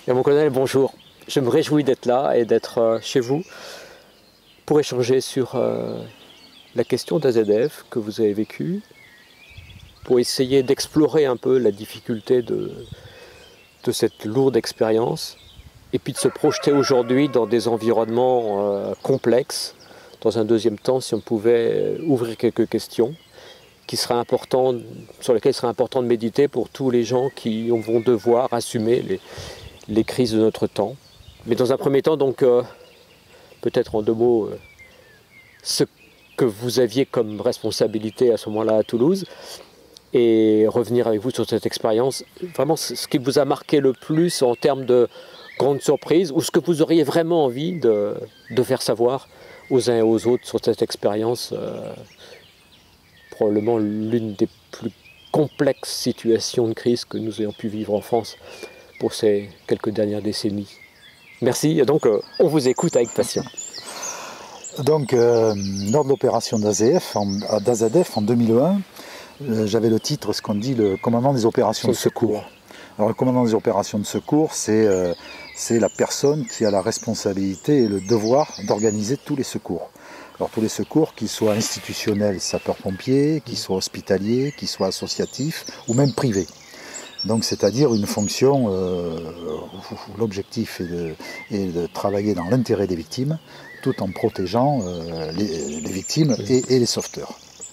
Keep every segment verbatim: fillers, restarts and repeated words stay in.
Et mon colonel, bonjour. Je me réjouis d'être là et d'être euh, chez vous pour échanger sur euh, la question d'A Z F que vous avez vécue, pour essayer d'explorer un peu la difficulté de, de cette lourde expérience et puis de se projeter aujourd'hui dans des environnements euh, complexes. Dans un deuxième temps, si on pouvait ouvrir quelques questions qui seraient importantes, sur lesquelles il serait important de méditer pour tous les gens qui vont devoir assumer les, les crises de notre temps. Mais dans un premier temps, donc, euh, peut-être en deux mots, euh, ce que vous aviez comme responsabilité à ce moment-là à Toulouse, et revenir avec vous sur cette expérience, vraiment ce qui vous a marqué le plus en termes de grandes surprises, ou ce que vous auriez vraiment envie de, de faire savoir aux uns et aux autres sur cette expérience, euh, probablement l'une des plus complexes situations de crise que nous ayons pu vivre en France pour ces quelques dernières décennies. Merci, donc euh, on vous écoute avec passion. Donc, euh, lors de l'opération d'A Z F en deux mille un, euh, j'avais le titre, ce qu'on dit, le commandant des opérations de secours. Alors, le commandant des opérations de secours, c'est euh, c'est la personne qui a la responsabilité et le devoir d'organiser tous les secours. Alors, tous les secours, qu'ils soient institutionnels, sapeurs-pompiers, qu'ils soient hospitaliers, qu'ils soient associatifs ou même privés. Donc, c'est-à-dire une fonction euh, où l'objectif est de, est de travailler dans l'intérêt des victimes, tout en protégeant euh, les, les victimes et, et les sauveteurs.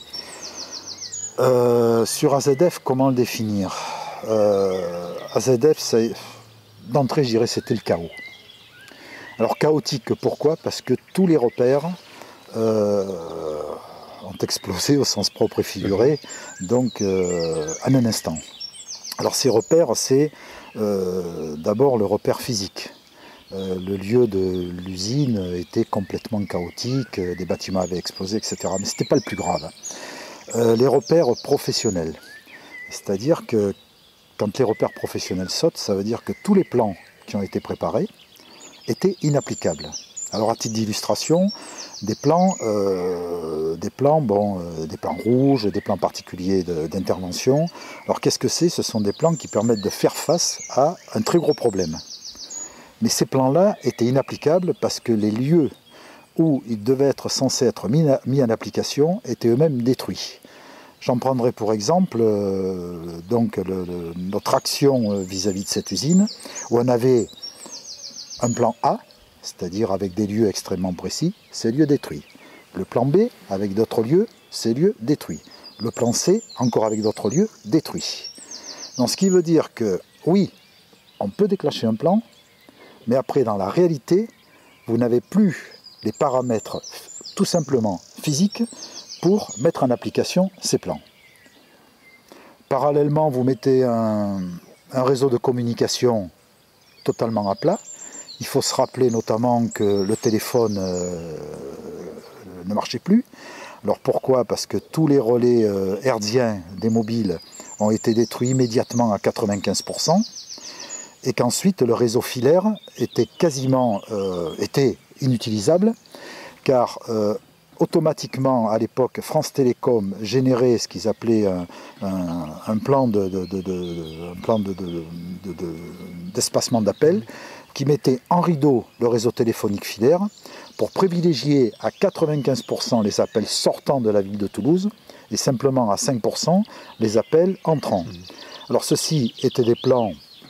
Euh, sur A Z F, comment le définir? euh, A Z F, d'entrée, je dirais, c'était le chaos. Alors, chaotique, pourquoi? Parce que tous les repères euh, ont explosé au sens propre et figuré, donc euh, en un instant. Alors ces repères, c'est euh, d'abord le repère physique. Euh, le lieu de l'usine était complètement chaotique, euh, des bâtiments avaient explosé, et cetera. Mais ce n'était pas le plus grave. Euh, les repères professionnels. C'est-à-dire que quand les repères professionnels sautent, ça veut dire que tous les plans qui ont été préparés étaient inapplicables. Alors à titre d'illustration, des plans, euh, des plans, bon, euh, des plans rouges, des plans particuliers d'intervention. Alors qu'est-ce que c'est? Ce sont des plans qui permettent de faire face à un très gros problème. Mais ces plans-là étaient inapplicables parce que les lieux où ils devaient être censés être mis, mis en application étaient eux-mêmes détruits. J'en prendrai pour exemple euh, donc le, le, notre action vis-à-vis de cette usine, où on avait un plan A, c'est-à-dire avec des lieux extrêmement précis, ces lieux détruits. Le plan B, avec d'autres lieux, ces lieux détruits. Le plan C, encore avec d'autres lieux, détruits. Donc ce qui veut dire que, oui, on peut déclencher un plan, mais après, dans la réalité, vous n'avez plus les paramètres tout simplement physiques pour mettre en application ces plans. Parallèlement, vous mettez un, un réseau de communication totalement à plat. Il faut se rappeler notamment que le téléphone euh, ne marchait plus. Alors pourquoi? Parce que tous les relais euh, hertziens des mobiles ont été détruits immédiatement à quatre-vingt-quinze pour cent et qu'ensuite le réseau filaire était quasiment euh, était inutilisable car euh, automatiquement à l'époque France Télécom générait ce qu'ils appelaient un, un, un plan de, de, de, de, un plan de, de, de, de, d'espacement d'appel qui mettait en rideau le réseau téléphonique filaire pour privilégier à quatre-vingt-quinze pour cent les appels sortant de la ville de Toulouse et simplement à cinq pour cent les appels entrants. Alors ceci étaient des plans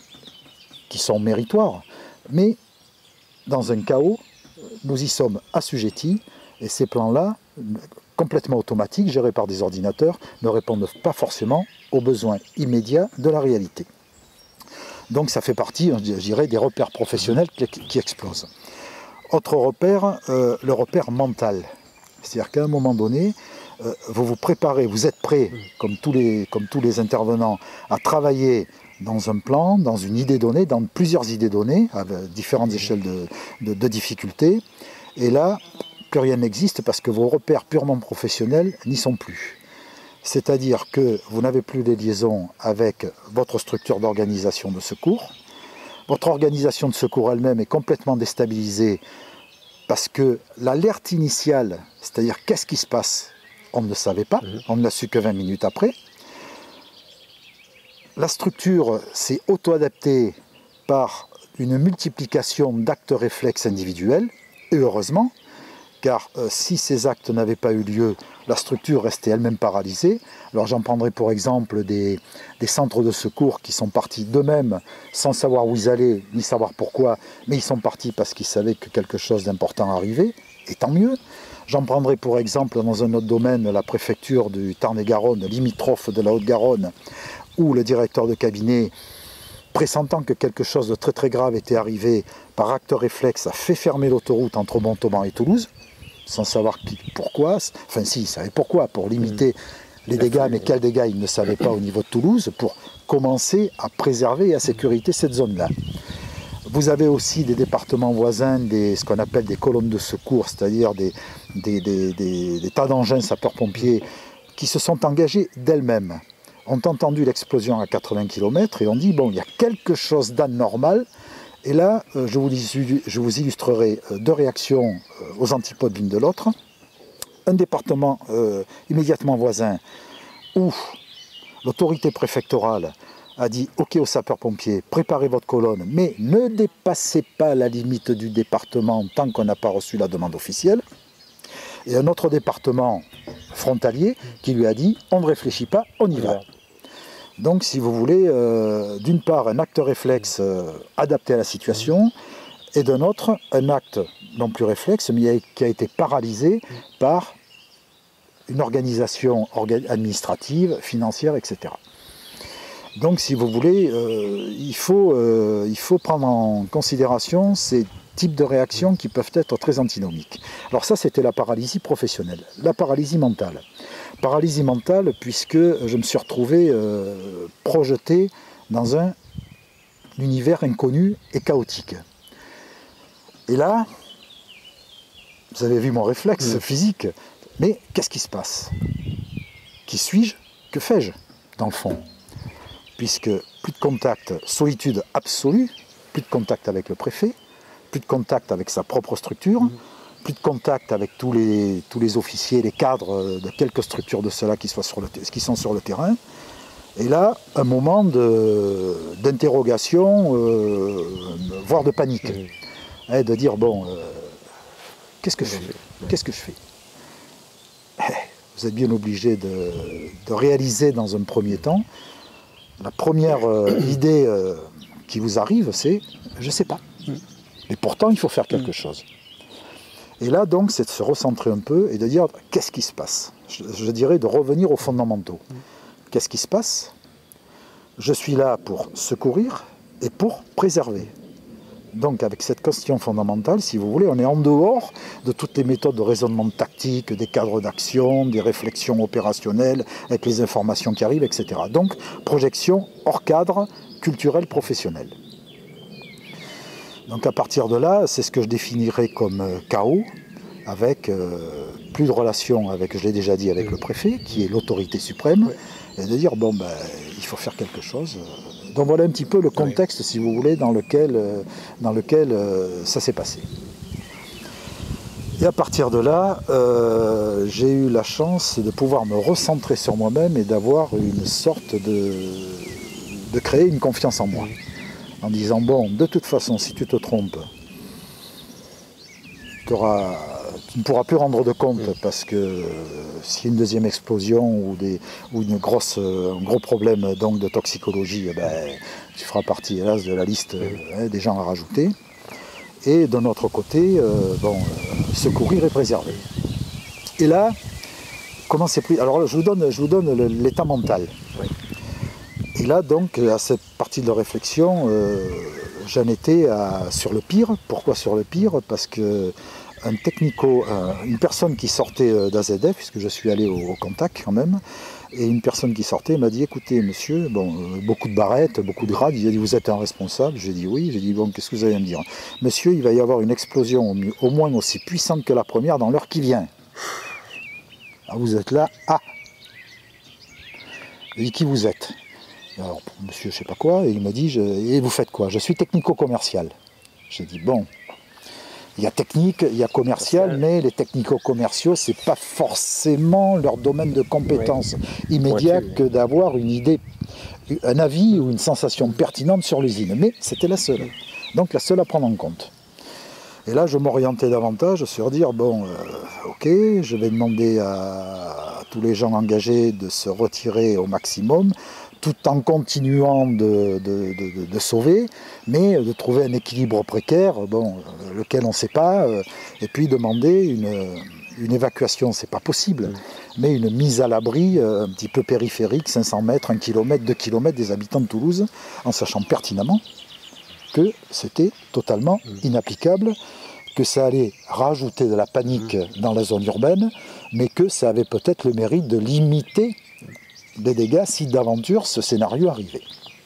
qui sont méritoires, mais dans un chaos, nous y sommes assujettis et ces plans-là, complètement automatiques, gérés par des ordinateurs, ne répondent pas forcément aux besoins immédiats de la réalité. Donc ça fait partie, je dirais, des repères professionnels qui, qui explosent. Autre repère, euh, le repère mental. C'est-à-dire qu'à un moment donné, euh, vous vous préparez, vous êtes prêts, comme tous les, comme tous les intervenants, à travailler dans un plan, dans une idée donnée, dans plusieurs idées données, à différentes échelles de, de, de difficulté. Et là, plus rien n'existe parce que vos repères purement professionnels n'y sont plus. C'est-à-dire que vous n'avez plus de liaison avec votre structure d'organisation de secours. Votre organisation de secours elle-même est complètement déstabilisée parce que l'alerte initiale, c'est-à-dire qu'est-ce qui se passe, on ne le savait pas, on ne l'a su que vingt minutes après. La structure s'est auto-adaptée par une multiplication d'actes réflexes individuels, et heureusement, car euh, si ces actes n'avaient pas eu lieu, la structure restait elle-même paralysée. Alors j'en prendrai pour exemple des, des centres de secours qui sont partis d'eux-mêmes sans savoir où ils allaient, ni savoir pourquoi, mais ils sont partis parce qu'ils savaient que quelque chose d'important arrivait, et tant mieux. J'en prendrai pour exemple dans un autre domaine la préfecture du Tarn-et-Garonne, limitrophe de la Haute-Garonne, où le directeur de cabinet, pressentant que quelque chose de très très grave était arrivé, par acte réflexe, a fait fermer l'autoroute entre Montauban et Toulouse, sans savoir qui, pourquoi, enfin si, il savait pourquoi, pour limiter les dégâts, mais quels dégâts il ne savait pas au niveau de Toulouse, pour commencer à préserver et à sécuriser cette zone-là. Vous avez aussi des départements voisins, des, ce qu'on appelle des colonnes de secours, c'est-à-dire des, des, des, des, des tas d'engins sapeurs-pompiers qui se sont engagés d'elles-mêmes, ont entendu l'explosion à quatre-vingts kilomètres et ont dit, bon, il y a quelque chose d'anormal. Et là, euh, je, vous, je vous illustrerai euh, deux réactions euh, aux antipodes l'une de l'autre. Un département euh, immédiatement voisin où l'autorité préfectorale a dit « Ok aux sapeurs-pompiers, préparez votre colonne, mais ne dépassez pas la limite du département tant qu'on n'a pas reçu la demande officielle. » Et un autre département frontalier qui lui a dit « On ne réfléchit pas, on y va. » Donc, si vous voulez, euh, d'une part, un acte réflexe euh, adapté à la situation, et d'un autre, un acte non plus réflexe, mais qui a été paralysé par une organisation orga administrative, financière, et cetera. Donc, si vous voulez, euh, il faut, euh, il faut prendre en considération ces types de réactions qui peuvent être très antinomiques. Alors ça, c'était la paralysie professionnelle. La paralysie mentale. Paralysie mentale, puisque je me suis retrouvé euh, projeté dans un univers inconnu et chaotique. Et là, vous avez vu mon réflexe oui. physique, mais qu'est-ce qui se passe? Qui suis-je? Que fais-je, dans le fond? Puisque plus de contact, solitude absolue, plus de contact avec le préfet, plus de contact avec sa propre structure, mmh. plus de contact avec tous les, tous les officiers, les cadres de quelques structures de ceux-là qui, qui sont sur le terrain. Et là, un moment d'interrogation, euh, voire de panique. Mmh. Hein, de dire, bon, euh, qu'est-ce que je fais? Qu'est-ce que je fais? Vous êtes bien obligé de, de réaliser dans un premier temps. La première euh, idée euh, qui vous arrive, c'est « je ne sais pas ». Et pourtant, il faut faire quelque chose. Et là, donc, c'est de se recentrer un peu et de dire « qu'est-ce qui se passe ?» je, je dirais de revenir aux fondamentaux. Qu'est-ce qui se passe? Je suis là pour secourir et pour préserver. Donc, avec cette question fondamentale, si vous voulez, on est en dehors de toutes les méthodes de raisonnement tactique, des cadres d'action, des réflexions opérationnelles, avec les informations qui arrivent, et cetera. Donc, projection hors cadre, culturel, professionnel. Donc, à partir de là, c'est ce que je définirais comme chaos, avec euh, plus de relation avec, je l'ai déjà dit, avec le préfet, qui est l'autorité suprême, et de dire, bon, ben, il faut faire quelque chose. Donc voilà un petit peu le contexte, si vous voulez, dans lequel, euh, dans lequel euh, ça s'est passé. Et à partir de là, euh, j'ai eu la chance de pouvoir me recentrer sur moi-même et d'avoir une sorte de... de créer une confiance en moi. En disant, bon, de toute façon, si tu te trompes, tu auras... tu ne pourras plus rendre de compte parce que s'il y a une deuxième explosion ou, des, ou une grosse, un gros problème donc, de toxicologie, eh ben, tu feras partie hélas de la liste hein, des gens à rajouter. Et d'un autre côté, euh, bon, euh, secourir et préserver. Et là, comment c'est pris? Alors je vous donne, je vous donne l'état mental. Oui. Et là donc, à cette partie de la réflexion, euh, j'en étais à, sur le pire. Pourquoi sur le pire? Parce que un technico, euh, une personne qui sortait d'A Z F, puisque je suis allé au, au contact quand même, et une personne qui sortait m'a dit, écoutez monsieur, bon, euh, beaucoup de barrettes, beaucoup de grades, il a dit, vous êtes un responsable? J'ai dit oui, j'ai dit, bon, qu'est-ce que vous allez me dire? Monsieur, il va y avoir une explosion au, au moins aussi puissante que la première dans l'heure qui vient. Alors vous êtes là, ah. J'ai dit, qui vous êtes? Alors, monsieur, je sais pas quoi, et il m'a dit, je, et vous faites quoi? Je suis technico-commercial. J'ai dit, bon. Il y a technique, il y a commercial, mais les technico-commerciaux, ce n'est pas forcément leur domaine de compétence oui. immédiat ouais, que d'avoir une idée, un avis ou une sensation pertinente sur l'usine. Mais c'était la seule. Donc la seule à prendre en compte. Et là, je m'orientais davantage sur dire, bon, euh, ok, je vais demander à, à tous les gens engagés de se retirer au maximum, tout en continuant de, de, de, de sauver, mais de trouver un équilibre précaire, bon, lequel on ne sait pas, euh, et puis demander une, une évacuation, c'est pas possible, mais une mise à l'abri euh, un petit peu périphérique, cinq cents mètres, un kilomètre, deux kilomètres des habitants de Toulouse, en sachant pertinemment que c'était totalement inapplicable, que ça allait rajouter de la panique dans la zone urbaine, mais que ça avait peut-être le mérite de limiter les dégâts si d'aventure ce scénario arrivait.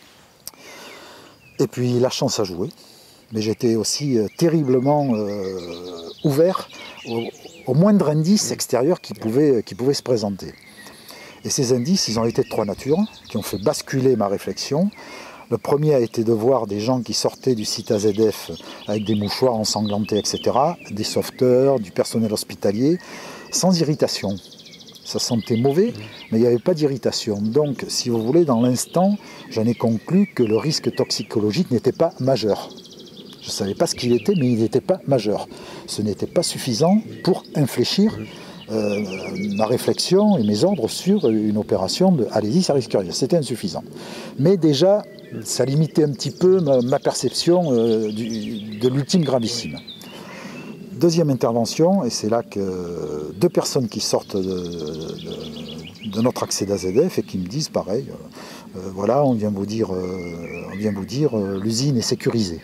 Et puis la chance a joué, mais j'étais aussi euh, terriblement euh, ouvert au, au moindre indice extérieur qui pouvait, qui pouvait se présenter. Et ces indices, ils ont été de trois natures, qui ont fait basculer ma réflexion. Le premier a été de voir des gens qui sortaient du site A Z F avec des mouchoirs ensanglantés, et cetera, des sauveteurs, du personnel hospitalier, sans irritation. Ça sentait mauvais, mais il n'y avait pas d'irritation. Donc, si vous voulez, dans l'instant, j'en ai conclu que le risque toxicologique n'était pas majeur. Je ne savais pas ce qu'il était, mais il n'était pas majeur. Ce n'était pas suffisant pour infléchir euh, ma réflexion et mes ordres sur une opération de « allez-y, ça risque rien ». C'était insuffisant. Mais déjà, ça limitait un petit peu ma, ma perception euh, du, de l'ultime gravissime. Deuxième intervention, et c'est là que deux personnes qui sortent de, de, de notre accès d'A Z F et qui me disent pareil, euh, euh, voilà, on vient vous dire, euh, on vient vous dire euh, l'usine est sécurisée.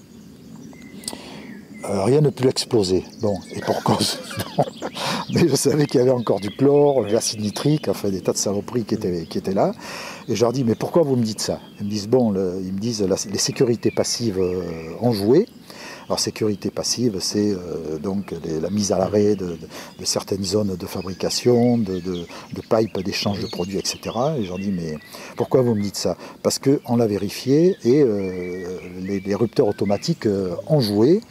Euh, rien ne peut exploser. Bon, et pour cause. Mais je savais qu'il y avait encore du chlore, de l'acide nitrique, enfin des tas de saloperies qui étaient, qui étaient là. Et je leur dis, mais pourquoi vous me dites ça? Ils me disent, bon, le, ils me disent, la, les sécurités passives euh, ont joué. Alors sécurité passive, c'est euh, donc les, la mise à l'arrêt de, de, de certaines zones de fabrication, de, de, de pipes d'échange de produits, et cetera. Et j'en dis, mais pourquoi vous me dites ça? Parce qu'on l'a vérifié et euh, les, les rupteurs automatiques euh, ont joué.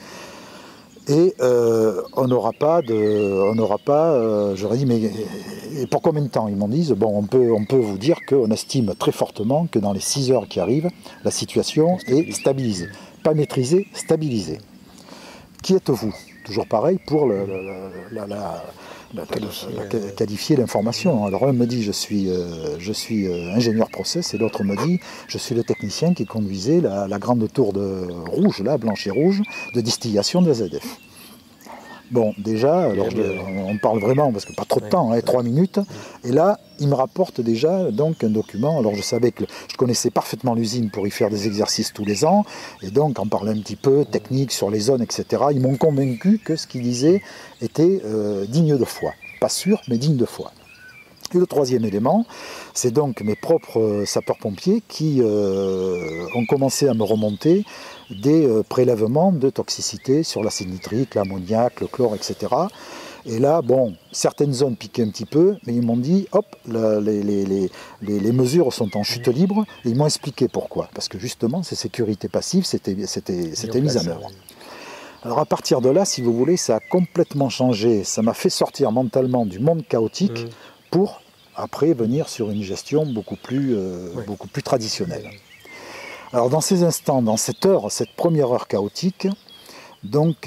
Et euh, on n'aura pas de, on n'aura pas, euh, j'aurais dit, mais et pour combien de temps? Ils m'ont dit, bon, on peut, on peut vous dire qu'on estime très fortement que dans les six heures qui arrivent, la situation est stabilisée. Pas maîtrisée, stabilisée. Qui êtes-vous? Toujours pareil pour le, le, la, la, la, la, la qualifier l'information. Alors un me dit, je suis, euh, je suis euh, ingénieur process, et l'autre me dit, je suis le technicien qui conduisait la, la grande tour de rouge, là, blanche et rouge, de distillation de A Z F. Bon, déjà, alors je, on parle vraiment, parce que pas trop de temps, hein, trois minutes, et là, il me rapporte déjà donc un document. Alors je savais que je connaissais parfaitement l'usine pour y faire des exercices tous les ans, et donc en parler un petit peu technique sur les zones, et cetera. Ils m'ont convaincu que ce qu'ils disaient était euh, digne de foi. Pas sûr, mais digne de foi. Et le troisième élément, c'est donc mes propres sapeurs-pompiers qui euh, ont commencé à me remonter des euh, prélèvements de toxicité sur l'acide nitrique, l'ammoniac, le chlore, et cetera. Et là, bon, certaines zones piquaient un petit peu, mais ils m'ont dit, hop, la, les, les, les, les mesures sont en chute libre, et ils m'ont expliqué pourquoi. Parce que justement, ces sécurités passives, c'était mis en œuvre. Alors à partir de là, si vous voulez, ça a complètement changé. Ça m'a fait sortir mentalement du monde chaotique mmh. pour, après, venir sur une gestion beaucoup plus, euh, oui. beaucoup plus traditionnelle. Alors dans ces instants, dans cette heure, cette première heure chaotique, donc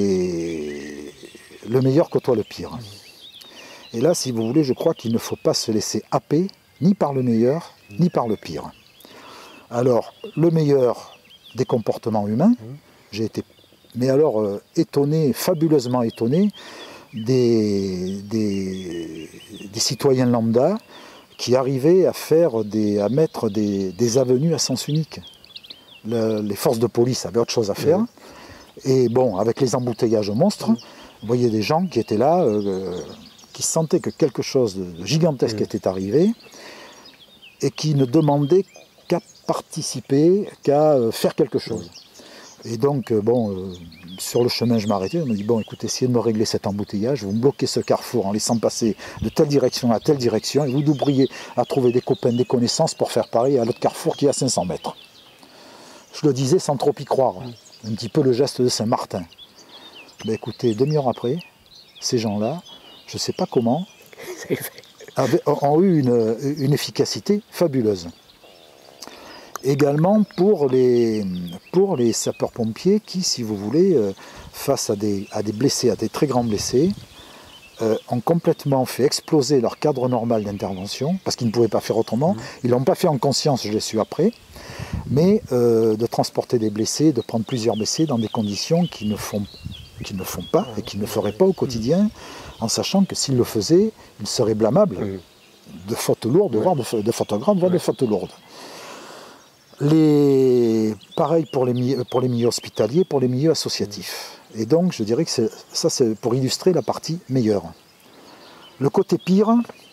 les... le meilleur côtoie le pire. Et là, si vous voulez, je crois qu'il ne faut pas se laisser happer, ni par le meilleur, ni par le pire. Alors, le meilleur des comportements humains, j'ai été, mais alors, euh, étonné, fabuleusement étonné, des, des, des citoyens lambda qui arrivaient à faire des, à mettre des, des avenues à sens unique. Le, les forces de police avaient autre chose à faire. Mmh. Et bon, avec les embouteillages monstres, mmh. vous voyez des gens qui étaient là, euh, qui sentaient que quelque chose de gigantesque mmh. était arrivé et qui ne demandaient qu'à participer, qu'à euh, faire quelque chose. Et donc, euh, bon, euh, sur le chemin, je m'arrêtais, on me dit, bon, écoutez, essayez de me régler cet embouteillage, vous me bloquez ce carrefour en laissant passer de telle direction à telle direction, et vous devriez à trouver des copains, des connaissances pour faire pareil à l'autre carrefour qui est à cinq cents mètres. Je le disais sans trop y croire, un petit peu le geste de Saint-Martin. Ben, écoutez, demi-heure après, ces gens-là, je ne sais pas comment, avaient, ont eu une, une efficacité fabuleuse. Également pour les, pour les sapeurs-pompiers qui, si vous voulez, euh, face à des, à des blessés, à des très grands blessés, euh, ont complètement fait exploser leur cadre normal d'intervention, parce qu'ils ne pouvaient pas faire autrement. Ils ne l'ont pas fait en conscience, je l'ai su après, mais euh, de transporter des blessés, de prendre plusieurs blessés dans des conditions qu'ils ne font, qu'ils ne font pas et qu'ils ne feraient pas au quotidien, en sachant que s'ils le faisaient, ils seraient blâmables de fautes lourdes, voire de, de fautes graves, voire de fautes lourdes. Les... Pareil pour les, milieux, pour les milieux hospitaliers, pour les milieux associatifs. Et donc, je dirais que ça, c'est pour illustrer la partie meilleure. Le côté pire,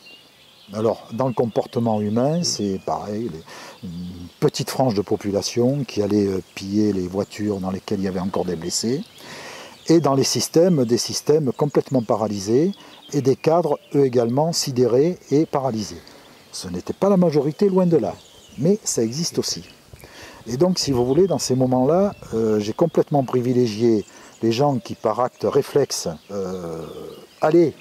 alors, dans le comportement humain, c'est pareil, les, une petite frange de population qui allait piller les voitures dans lesquelles il y avait encore des blessés, et dans les systèmes, des systèmes complètement paralysés, et des cadres, eux également, sidérés et paralysés. Ce n'était pas la majorité, loin de là, mais ça existe aussi. Et donc, si vous voulez, dans ces moments-là, euh, j'ai complètement privilégié les gens qui, par acte réflexe, euh, allaient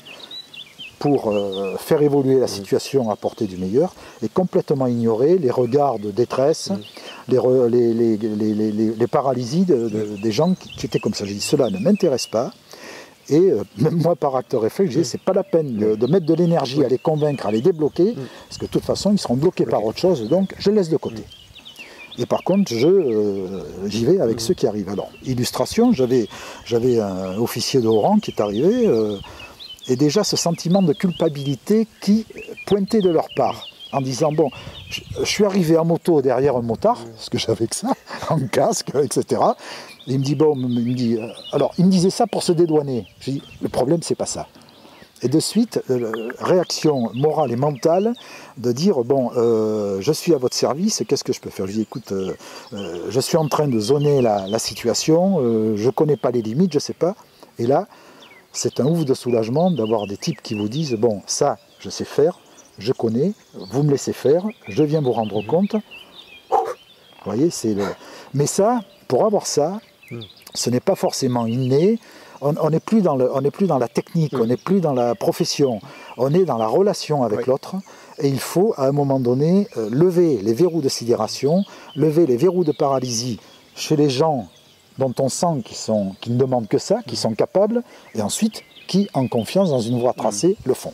pour euh, faire évoluer la situation, apporter du meilleur, et complètement ignorer les regards de détresse, mmh. les, re, les, les, les, les, les paralysies de, de, des gens qui, qui étaient comme ça. J'ai dit, cela ne m'intéresse pas. Et euh, même moi, par acte réflexe, j'ai dit, c'est pas la peine de, de mettre de l'énergie à les convaincre, à les débloquer, parce que de toute façon, ils seront bloqués par autre chose, donc je laisse de côté. Et par contre, je, euh, j'y vais avec mmh. ceux qui arrivent. Alors, illustration, j'avais, j'avais un officier de haut rang qui est arrivé, euh, et déjà ce sentiment de culpabilité qui pointait de leur part, en disant, bon, je, je suis arrivé en moto derrière un motard, parce que j'avais que ça, en casque, et cetera. Et il me dit, bon, il me dit, euh, alors, il me disait ça pour se dédouaner. Je dis, le problème, c'est pas ça. Et de suite, euh, réaction morale et mentale de dire, bon, euh, je suis à votre service, qu'est-ce que je peux faire? Je dis, écoute, euh, euh, je suis en train de zoner la, la situation, euh, je ne connais pas les limites, je ne sais pas. Et là, c'est un ouf de soulagement d'avoir des types qui vous disent, bon, ça, je sais faire, je connais, vous me laissez faire, je viens vous rendre compte. Vous voyez, c'est le... Mais ça, pour avoir ça, ce n'est pas forcément inné. On n'est plus, plus dans la technique, on n'est plus dans la profession, on est dans la relation avec oui. l'autre. Et il faut, à un moment donné, euh, lever les verrous de sidération, lever les verrous de paralysie chez les gens dont on sent qu'ils sont, qu'ils ne demandent que ça, qui sont capables, et ensuite qui, en confiance dans une voie tracée, le font.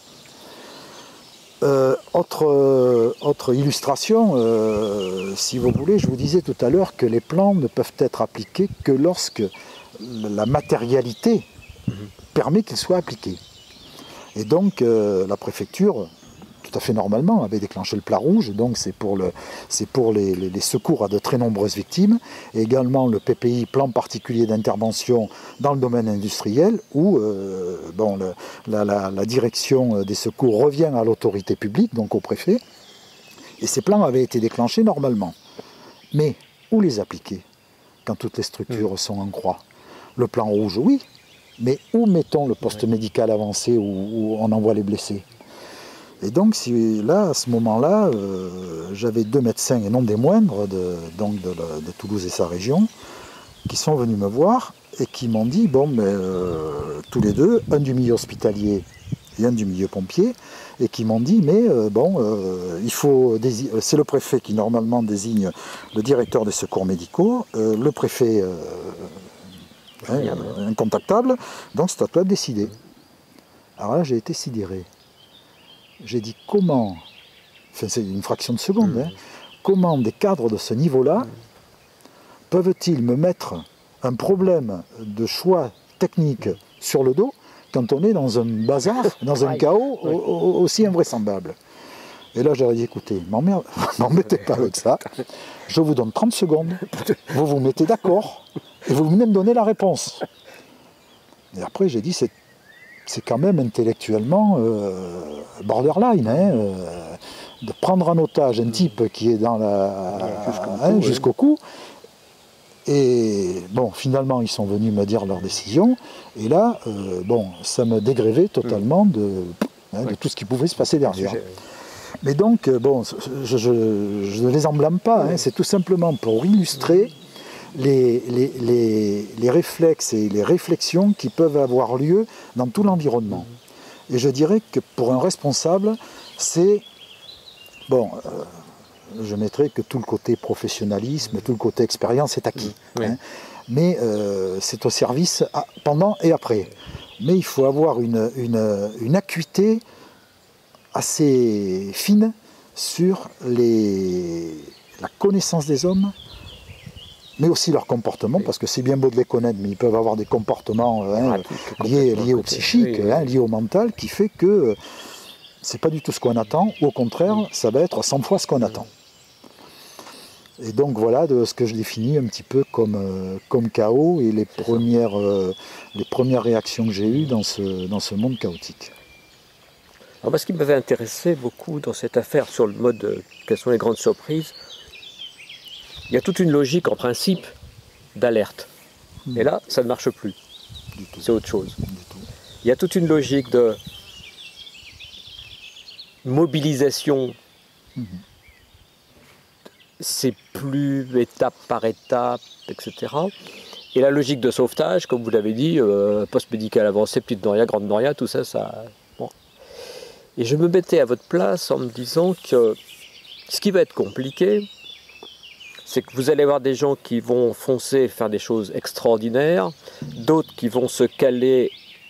Euh, autre, euh, autre illustration, euh, si vous voulez, je vous disais tout à l'heure que les plans ne peuvent être appliqués que lorsque la matérialité mmh. permet qu'ils soient appliqués. Et donc euh, la préfecture, tout à fait normalement, avait déclenché le plan rouge, donc c'est pour, le, c'est pour les, les, les secours à de très nombreuses victimes, et également le P P I, plan particulier d'intervention dans le domaine industriel, où euh, bon, le, la, la, la direction des secours revient à l'autorité publique, donc au préfet, et ces plans avaient été déclenchés normalement. Mais où les appliquer quand toutes les structures mmh. sont en croix? Le plan rouge, oui, mais où mettons le poste oui. médical avancé où, où on envoie les blessés? Et donc si, là, à ce moment-là, euh, j'avais deux médecins, et non des moindres, de, donc de, de Toulouse et sa région, qui sont venus me voir et qui m'ont dit, bon, mais, euh, tous les deux, un du milieu hospitalier et un du milieu pompier, et qui m'ont dit, mais euh, bon, euh, il faut c'est le préfet qui normalement désigne le directeur des secours médicaux, euh, le préfet euh, hein, euh, incontactable, donc c'est à toi de décider. Alors là, j'ai été sidéré. J'ai dit, comment, enfin c'est une fraction de seconde, mmh. hein, comment des cadres de ce niveau-là mmh. peuvent-ils me mettre un problème de choix technique mmh. sur le dos quand on est dans un bazar, dans un chaos oui. aussi invraisemblable. Et là, j'aurais dit, écoutez, m'embêtez pas avec ça, je vous donne trente secondes, vous vous mettez d'accord, et vous venez me donner la réponse. Et après, j'ai dit, c'est, c'est quand même intellectuellement euh, borderline, hein, euh, de prendre en otage un type qui est dans la, jusqu'au hein, cou, jusqu'au oui. cou. Et bon, finalement, ils sont venus me dire leur décision. Et là, euh, bon, ça me dégrévait totalement de, hein, ouais. de tout ce qui pouvait se passer derrière. Sujet, oui. Mais donc, bon, je, je, je ne les en blâme pas. Hein, c'est tout simplement pour illustrer les, les, les, les réflexes et les réflexions qui peuvent avoir lieu dans tout l'environnement. Et je dirais que pour un responsable, c'est... Bon... Euh, je mettrais que tout le côté professionnalisme, tout le côté expérience est acquis. Oui. Hein. Mais euh, c'est au service à, pendant et après. Mais il faut avoir une, une, une acuité assez fine sur les, la connaissance des hommes, mais aussi leur comportement, parce que c'est bien beau de les connaître, mais ils peuvent avoir des comportements hein, liés, liés au psychique, oui, oui. Hein, liés au mental, qui fait que c'est pas du tout ce qu'on attend, ou au contraire, ça va être cent fois ce qu'on attend. Et donc voilà de ce que je définis un petit peu comme, euh, comme chaos et les premières, euh, les premières réactions que j'ai eues dans ce, dans ce monde chaotique. Alors moi, ce qui m'avait intéressé beaucoup dans cette affaire sur le mode euh, quelles sont les grandes surprises, il y a toute une logique en principe d'alerte. Mmh. Et là, ça ne marche plus. C'est autre chose. Il y a toute une logique de mobilisation. Mmh. C'est plus étape par étape, et cetera. Et la logique de sauvetage, comme vous l'avez dit, euh, post-médical avancé, petite noria, grande noria, tout ça, ça... Bon. Et je me mettais à votre place en me disant que ce qui va être compliqué, c'est que vous allez avoir des gens qui vont foncer, faire des choses extraordinaires, d'autres qui vont se caler,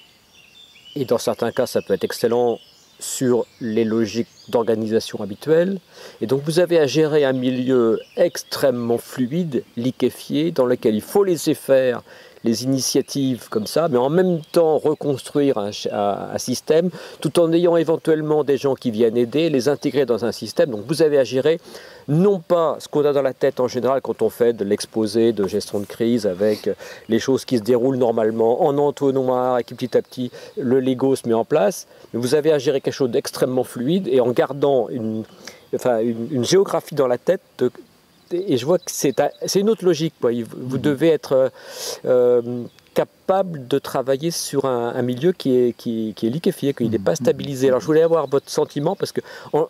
et dans certains cas ça peut être excellent, sur les logiques d'organisation habituelles. Et donc vous avez à gérer un milieu extrêmement fluide, liquéfié, dans lequel il faut laisser faire les initiatives comme ça, mais en même temps reconstruire un, un, un système, tout en ayant éventuellement des gens qui viennent aider, les intégrer dans un système. Donc vous avez à gérer non pas ce qu'on a dans la tête en général quand on fait de l'exposé de gestion de crise avec les choses qui se déroulent normalement en entonnoir et qui petit à petit le Lego se met en place, mais vous avez à gérer quelque chose d'extrêmement fluide et en gardant une, enfin, une, une géographie dans la tête de, et je vois que c'est une autre logique. Quoi. Vous devez être euh, capable de travailler sur un, un milieu qui est, qui, qui est liquéfié, qui n'est pas stabilisé. Alors je voulais avoir votre sentiment, parce que en,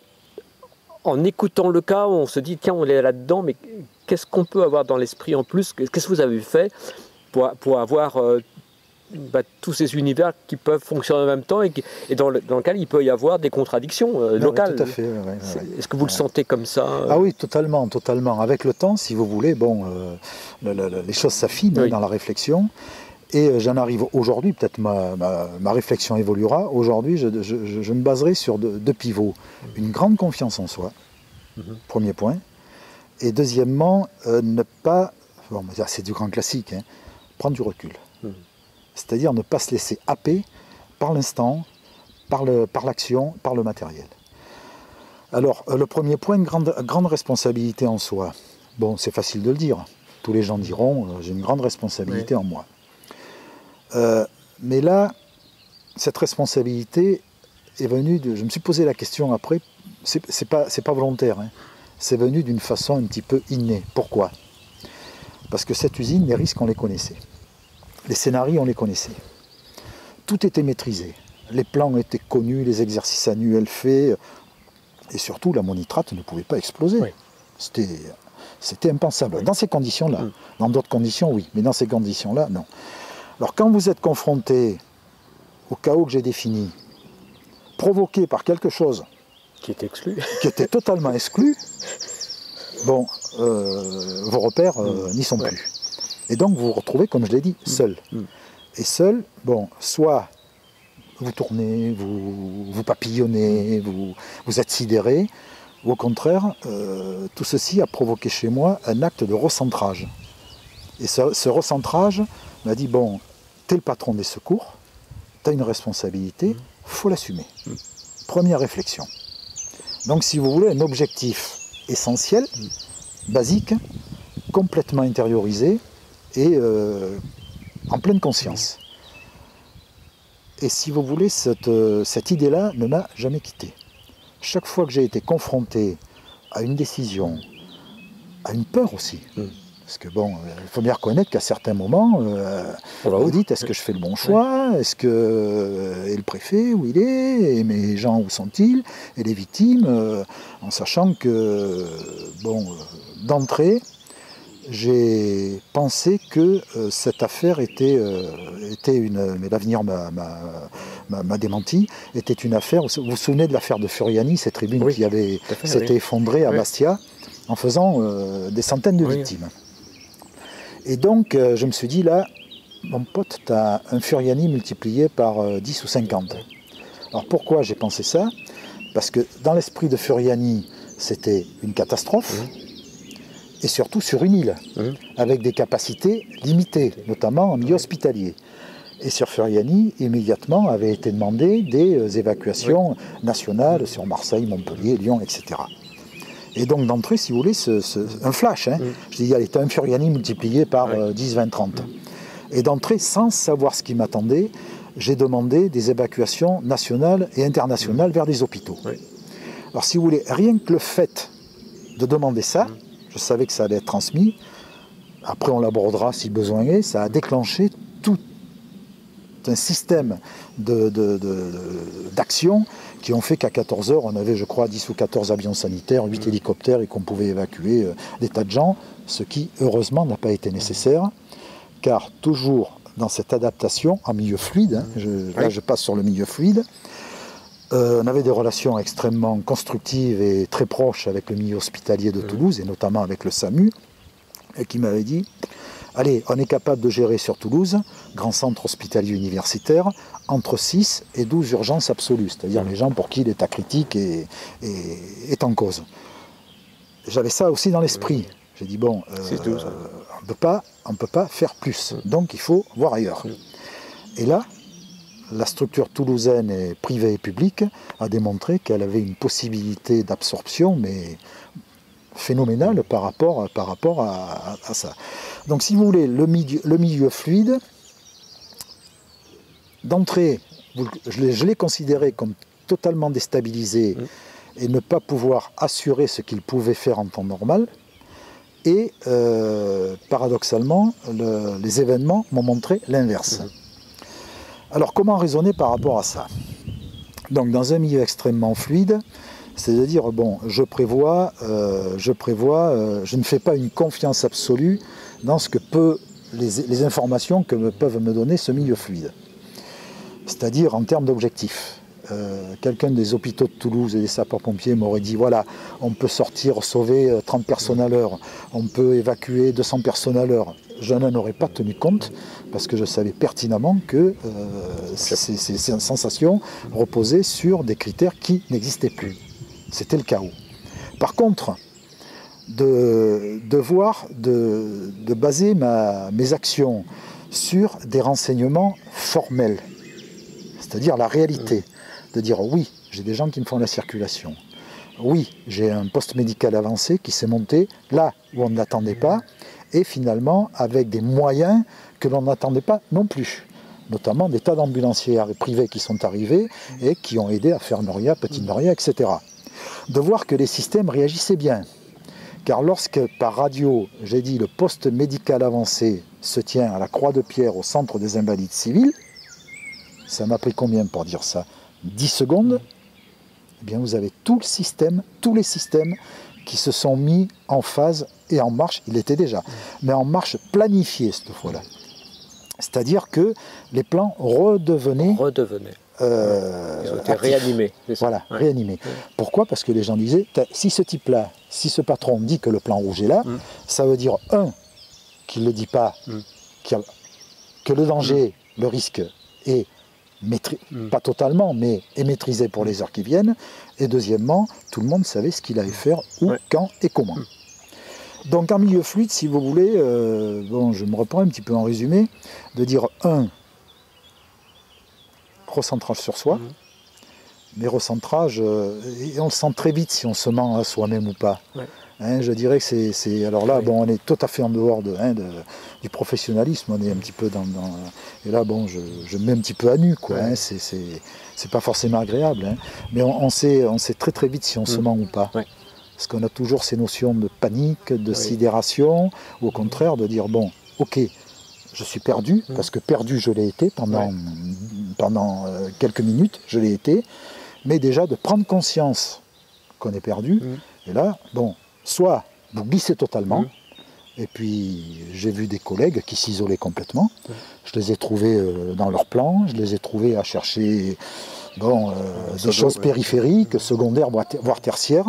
en écoutant le cas, on se dit, tiens, on est là-dedans, mais qu'est-ce qu'on peut avoir dans l'esprit en plus? Qu'est-ce que vous avez fait pour, pour avoir euh, bah, tous ces univers qui peuvent fonctionner en même temps et, qui, et dans, le, dans lequel il peut y avoir des contradictions euh, non, locales. Tout à fait. Ouais, ouais, ouais. Est-ce que vous ouais. le sentez comme ça euh... Ah oui, totalement, totalement. Avec le temps, si vous voulez, bon, euh, le, le, les choses s'affinent oui. dans la réflexion. Et euh, j'en arrive aujourd'hui, peut-être ma, ma, ma réflexion évoluera. Aujourd'hui, je, je, je, je me baserai sur deux, deux pivots. Une grande confiance en soi, mm-hmm. premier point. Et deuxièmement, euh, ne pas, bon, c'est du grand classique, hein, prendre du recul. Mm-hmm. C'est-à-dire ne pas se laisser happer par l'instant, par le, par l'action, par le matériel. Alors, le premier point, une grande, grande responsabilité en soi. Bon, c'est facile de le dire. Tous les gens diront, euh, j'ai une grande responsabilité oui. en moi. Euh, mais là, cette responsabilité est venue de... Je me suis posé la question après, c'est, c'est pas, c'est pas volontaire, hein. C'est venu d'une façon un petit peu innée. Pourquoi? Parce que cette usine, les risques, on les connaissait. Les scénarios, on les connaissait. Tout était maîtrisé. Les plans étaient connus, les exercices annuels faits. Et surtout, l'ammonitrate ne pouvait pas exploser. Oui. C'était, c'était impensable. Oui. Dans ces conditions-là. Mm. Dans d'autres conditions, oui. Mais dans ces conditions-là, non. Alors, quand vous êtes confronté au chaos que j'ai défini, provoqué par quelque chose... Qui était exclu. Qui était totalement exclu, bon, euh, vos repères euh, mm. n'y sont ouais. plus. Et donc, vous vous retrouvez, comme je l'ai dit, seul. Mm. Et seul, bon, soit vous tournez, vous, vous papillonnez, vous, vous êtes sidéré, ou au contraire, euh, tout ceci a provoqué chez moi un acte de recentrage. Et ce, ce recentrage m'a dit, bon, t'es le patron des secours, t'as une responsabilité, il faut l'assumer. Mm. Première réflexion. Donc, si vous voulez, un objectif essentiel, mm. basique, complètement intériorisé, et euh, en pleine conscience. Et si vous voulez, cette, cette idée-là ne m'a jamais quitté. Chaque fois que j'ai été confronté à une décision, à une peur aussi, mmh. parce que bon, il faut bien reconnaître qu'à certains moments, euh, vous dites, est-ce que je fais le bon choix? Oui. Est-ce que euh, et le préfet, où il est? Et mes gens, où sont-ils? Et les victimes, euh, en sachant que, bon, euh, d'entrée, j'ai pensé que euh, cette affaire était, euh, était une, mais l'avenir m'a, m'a, m'a, m'a démenti, était une affaire, vous vous souvenez de l'affaire de Furiani, cette tribune oui, qui avait s'était oui. effondrée à oui. Bastia, en faisant euh, des centaines de oui. victimes. Et donc, euh, je me suis dit, là, mon pote, tu as un Furiani multiplié par euh, dix ou cinquante. Alors pourquoi j'ai pensé ça? Parce que dans l'esprit de Furiani, c'était une catastrophe, mmh. et surtout sur une île, mmh. avec des capacités limitées, notamment en milieu hospitalier. Et sur Furiani, immédiatement, avaient été demandées des évacuations oui. nationales sur Marseille, Montpellier, Lyon, et cetera. Et donc d'entrée, si vous voulez, ce, ce, un flash, hein, mmh. je dis, il y a un Furiani multiplié par oui. euh, dix, vingt, trente. Mmh. Et d'entrée, sans savoir ce qui m'attendait, j'ai demandé des évacuations nationales et internationales mmh. vers des hôpitaux. Oui. Alors si vous voulez, rien que le fait de demander ça, mmh. je savais que ça allait être transmis, après on l'abordera si besoin est, ça a déclenché tout un système de, de, de, d'actions qui ont fait qu'à quatorze heures, on avait je crois dix ou quatorze avions sanitaires, huit mmh. hélicoptères et qu'on pouvait évacuer des tas de gens, ce qui heureusement n'a pas été nécessaire, car toujours dans cette adaptation en milieu fluide, hein, je, oui. là je passe sur le milieu fluide, euh, on avait des relations extrêmement constructives et très proches avec le milieu hospitalier de Toulouse, et notamment avec le SAMU, et qui m'avait dit, allez, on est capable de gérer sur Toulouse, grand centre hospitalier universitaire, entre six et douze urgences absolues, c'est-à-dire les gens pour qui l'état critique est, est, est en cause. J'avais ça aussi dans l'esprit. J'ai dit, bon, euh, on ne peut pas, on ne peut pas faire plus, donc il faut voir ailleurs. Et là, la structure toulousaine, et privée et publique, a démontré qu'elle avait une possibilité d'absorption, mais phénoménale par rapport, par rapport à, à, à ça. Donc si vous voulez, le milieu, le milieu fluide, d'entrée, je l'ai considéré comme totalement déstabilisé et ne pas pouvoir assurer ce qu'il pouvait faire en temps normal. Et euh, paradoxalement, le, les événements m'ont montré l'inverse. Mmh. Alors comment raisonner par rapport à ça? Donc dans un milieu extrêmement fluide, c'est-à-dire, bon, je prévois, euh, je prévois, euh, je ne fais pas une confiance absolue dans ce que peut, les, les informations que me, peuvent me donner ce milieu fluide. C'est-à-dire en termes d'objectifs. Euh, quelqu'un des hôpitaux de Toulouse et des sapeurs-pompiers m'aurait dit, voilà, on peut sortir, sauver trente personnes à l'heure, on peut évacuer deux cents personnes à l'heure. Je n'en aurais pas tenu compte, parce que je savais pertinemment que euh, ces, ces, ces sensations reposaient sur des critères qui n'existaient plus. C'était le chaos. Par contre, de, de voir, de, de baser ma, mes actions sur des renseignements formels, c'est-à-dire la réalité, de dire oui, j'ai des gens qui me font la circulation, oui, j'ai un poste médical avancé qui s'est monté là où on ne l'attendait pas, et finalement avec des moyens que l'on n'attendait pas non plus, notamment des tas d'ambulanciers privés qui sont arrivés et qui ont aidé à faire Noria, Petit Noria, et cetera. De voir que les systèmes réagissaient bien. Car lorsque par radio, j'ai dit le poste médical avancé se tient à la Croix-de-Pierre au centre des Invalides civils, ça m'a pris combien pour dire ça? dix secondes. Eh bien vous avez tout le système, tous les systèmes qui se sont mis en phase et en marche, il était déjà, mais en marche planifiée cette fois-là. C'est-à-dire que les plans redevenaient... Redevenaient. Euh, Ils ont été réanimés. Voilà, ouais. réanimés. Ouais. Pourquoi? Parce que les gens disaient, si ce type-là, si ce patron dit que le plan rouge est là, mm. ça veut dire, un, qu'il ne le dit pas, mm. a, que le danger, mm. le risque est maîtrisé, mm. pas totalement, mais est maîtrisé pour les heures qui viennent, et deuxièmement, tout le monde savait ce qu'il allait faire, où, ouais. quand et comment. Mm. Donc en milieu fluide, si vous voulez, euh, bon, je me reprends un petit peu en résumé, de dire, un, recentrage sur soi, mmh. mais recentrage, euh, et on le sent très vite si on se ment à soi-même ou pas. Ouais. Hein, je dirais que c'est... Alors là, oui. bon, on est tout à fait en dehors de, hein, de, du professionnalisme, on est un petit peu dans... dans et là, bon, je, je me mets un petit peu à nu, quoi. Ouais. Hein, c'est pas forcément agréable. Hein, mais on, on, sait, on sait très très vite si on mmh. se ment ou pas. Ouais. Parce qu'on a toujours ces notions de panique, de oui. sidération, ou au contraire de dire, bon, ok, je suis perdu, parce que perdu je l'ai été pendant, ouais. pendant euh, quelques minutes, je l'ai été, mais déjà de prendre conscience qu'on est perdu, mmh. et là, bon, soit vous glissez totalement, mmh. Et puis j'ai vu des collègues qui s'isolaient complètement. Ouais. Je les ai trouvés euh, dans leur plan, je les ai trouvés à chercher bon, euh, des doit, choses ouais. périphériques, secondaires, voire tertiaires.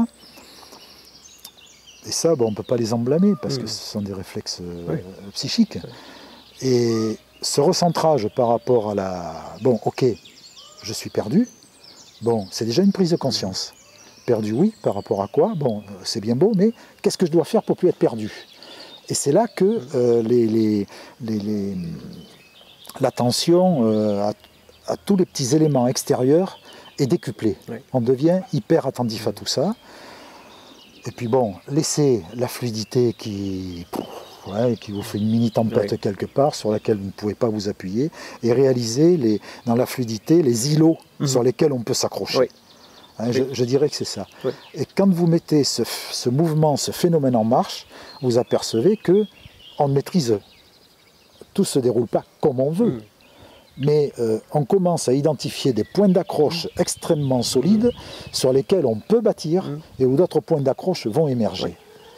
Et ça, bon, on ne peut pas les en blâmer, parce mmh. que ce sont des réflexes euh, oui. psychiques. Oui. Et ce recentrage par rapport à la... Bon, ok, je suis perdu. Bon, c'est déjà une prise de conscience. Perdu, oui, par rapport à quoi? Bon, c'est bien beau, mais qu'est-ce que je dois faire pour ne plus être perdu? Et c'est là que euh, les, les, les, les, l'attention euh, à, à tous les petits éléments extérieurs est décuplée. Oui. On devient hyper attentif à tout ça. Et puis bon, laissez la fluidité qui, ouais, qui vous fait une mini tempête oui. quelque part sur laquelle vous ne pouvez pas vous appuyer, et réaliser les, dans la fluidité les îlots mmh. sur lesquels on peut s'accrocher. Oui. Hein, oui. je, je dirais que c'est ça. Oui. Et quand vous mettez ce, ce mouvement, ce phénomène en marche, vous apercevez qu'on maîtrise. Tout ne se déroule pas comme on veut. Mmh. Mais euh, on commence à identifier des points d'accroche mmh. extrêmement solides mmh. sur lesquels on peut bâtir mmh. et où d'autres points d'accroche vont émerger. Oui.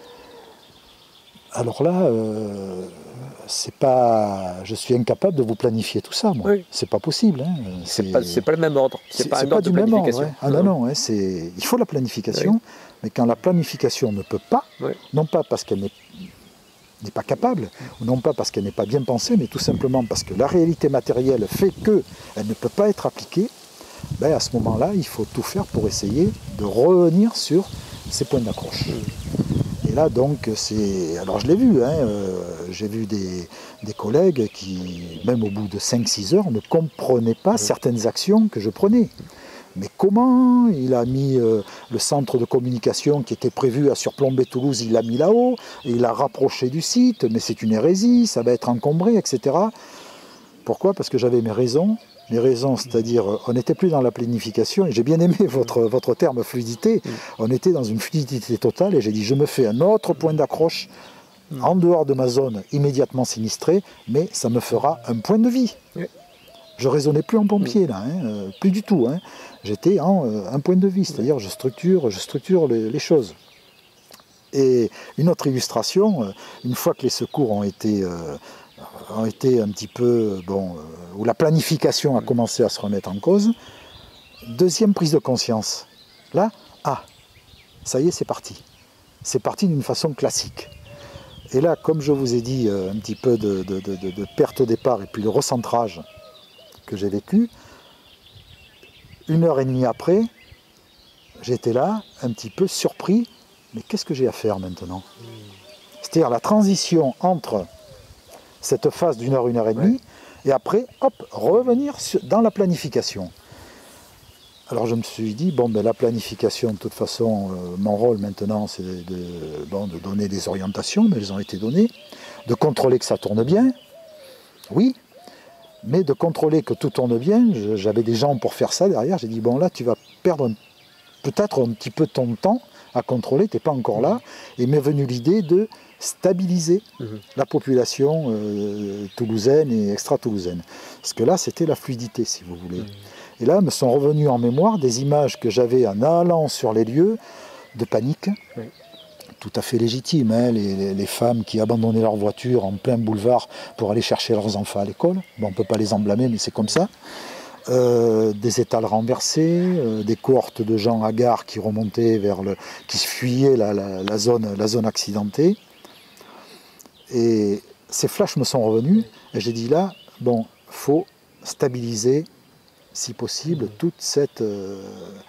Alors là, euh, c'est pas, je suis incapable de vous planifier tout ça, moi. Oui. C'est pas possible. Hein. C'est pas, c'est pas le même ordre. C'est pas un ordre du de même planification. ordre. Ouais. Ah non, non, ouais, c'est, il faut la planification, oui. mais quand la planification ne peut pas, oui. non pas parce qu'elle n'est n'est pas capable, ou non pas parce qu'elle n'est pas bien pensée, mais tout simplement parce que la réalité matérielle fait qu'elle ne peut pas être appliquée, ben à ce moment-là, il faut tout faire pour essayer de revenir sur ces points d'accroche. Et là, donc, c'est... Alors, je l'ai vu, hein, euh, j'ai vu des, des collègues qui, même au bout de cinq six heures, ne comprenaient pas certaines actions que je prenais. Mais comment il a mis euh, le centre de communication qui était prévu à surplomber Toulouse, il l'a mis là-haut, et il l'a rapproché du site, mais c'est une hérésie, ça va être encombré, et cetera. Pourquoi? Parce que j'avais mes raisons. Mes raisons, c'est-à-dire, on n'était plus dans la planification, et j'ai bien aimé votre, votre terme fluidité, on était dans une fluidité totale, et j'ai dit, je me fais un autre point d'accroche en dehors de ma zone immédiatement sinistrée, mais ça me fera un point de vie. Je raisonnais plus en pompier, là, hein, euh, plus du tout. Hein. J'étais en euh, un point de vie, c'est-à-dire je structure, je structure les, les choses. Et une autre illustration, euh, une fois que les secours ont été, euh, ont été un petit peu, bon, euh, où la planification a commencé à se remettre en cause, deuxième prise de conscience. Là, ah, ça y est, c'est parti. C'est parti d'une façon classique. Et là, comme je vous ai dit, euh, un petit peu de, de, de, de perte au départ et puis le recentrage que j'ai vécu, une heure et demie après, j'étais là, un petit peu surpris, mais qu'est-ce que j'ai à faire maintenant? C'est-à-dire la transition entre cette phase d'une heure, une heure et demie, ouais. et après, hop, revenir sur, dans la planification. Alors je me suis dit, bon, ben, la planification, de toute façon, euh, mon rôle maintenant, c'est de, de, bon, de donner des orientations, mais elles ont été données, de contrôler que ça tourne bien, oui, mais de contrôler que tout tourne bien. J'avais des gens pour faire ça derrière. J'ai dit, bon là, tu vas perdre peut-être un petit peu ton temps à contrôler, tu n'es pas encore là. Et m'est venue l'idée de stabiliser mmh. la population euh, toulousaine et extra-toulousaine. Parce que là, c'était la fluidité, si vous voulez. Mmh. Et là, me sont revenues en mémoire des images que j'avais en allant sur les lieux de panique. Oui. Tout à fait légitime, hein, les, les, les femmes qui abandonnaient leur voiture en plein boulevard pour aller chercher leurs enfants à l'école. Bon, on ne peut pas les en blâmer, mais c'est comme ça. Euh, des étals renversés, euh, des cohortes de gens hagards qui remontaient vers le... qui fuyaient la, la, la, zone, la zone accidentée. Et ces flashs me sont revenus, et j'ai dit là, bon, il faut stabiliser, si possible, toute cette... Euh,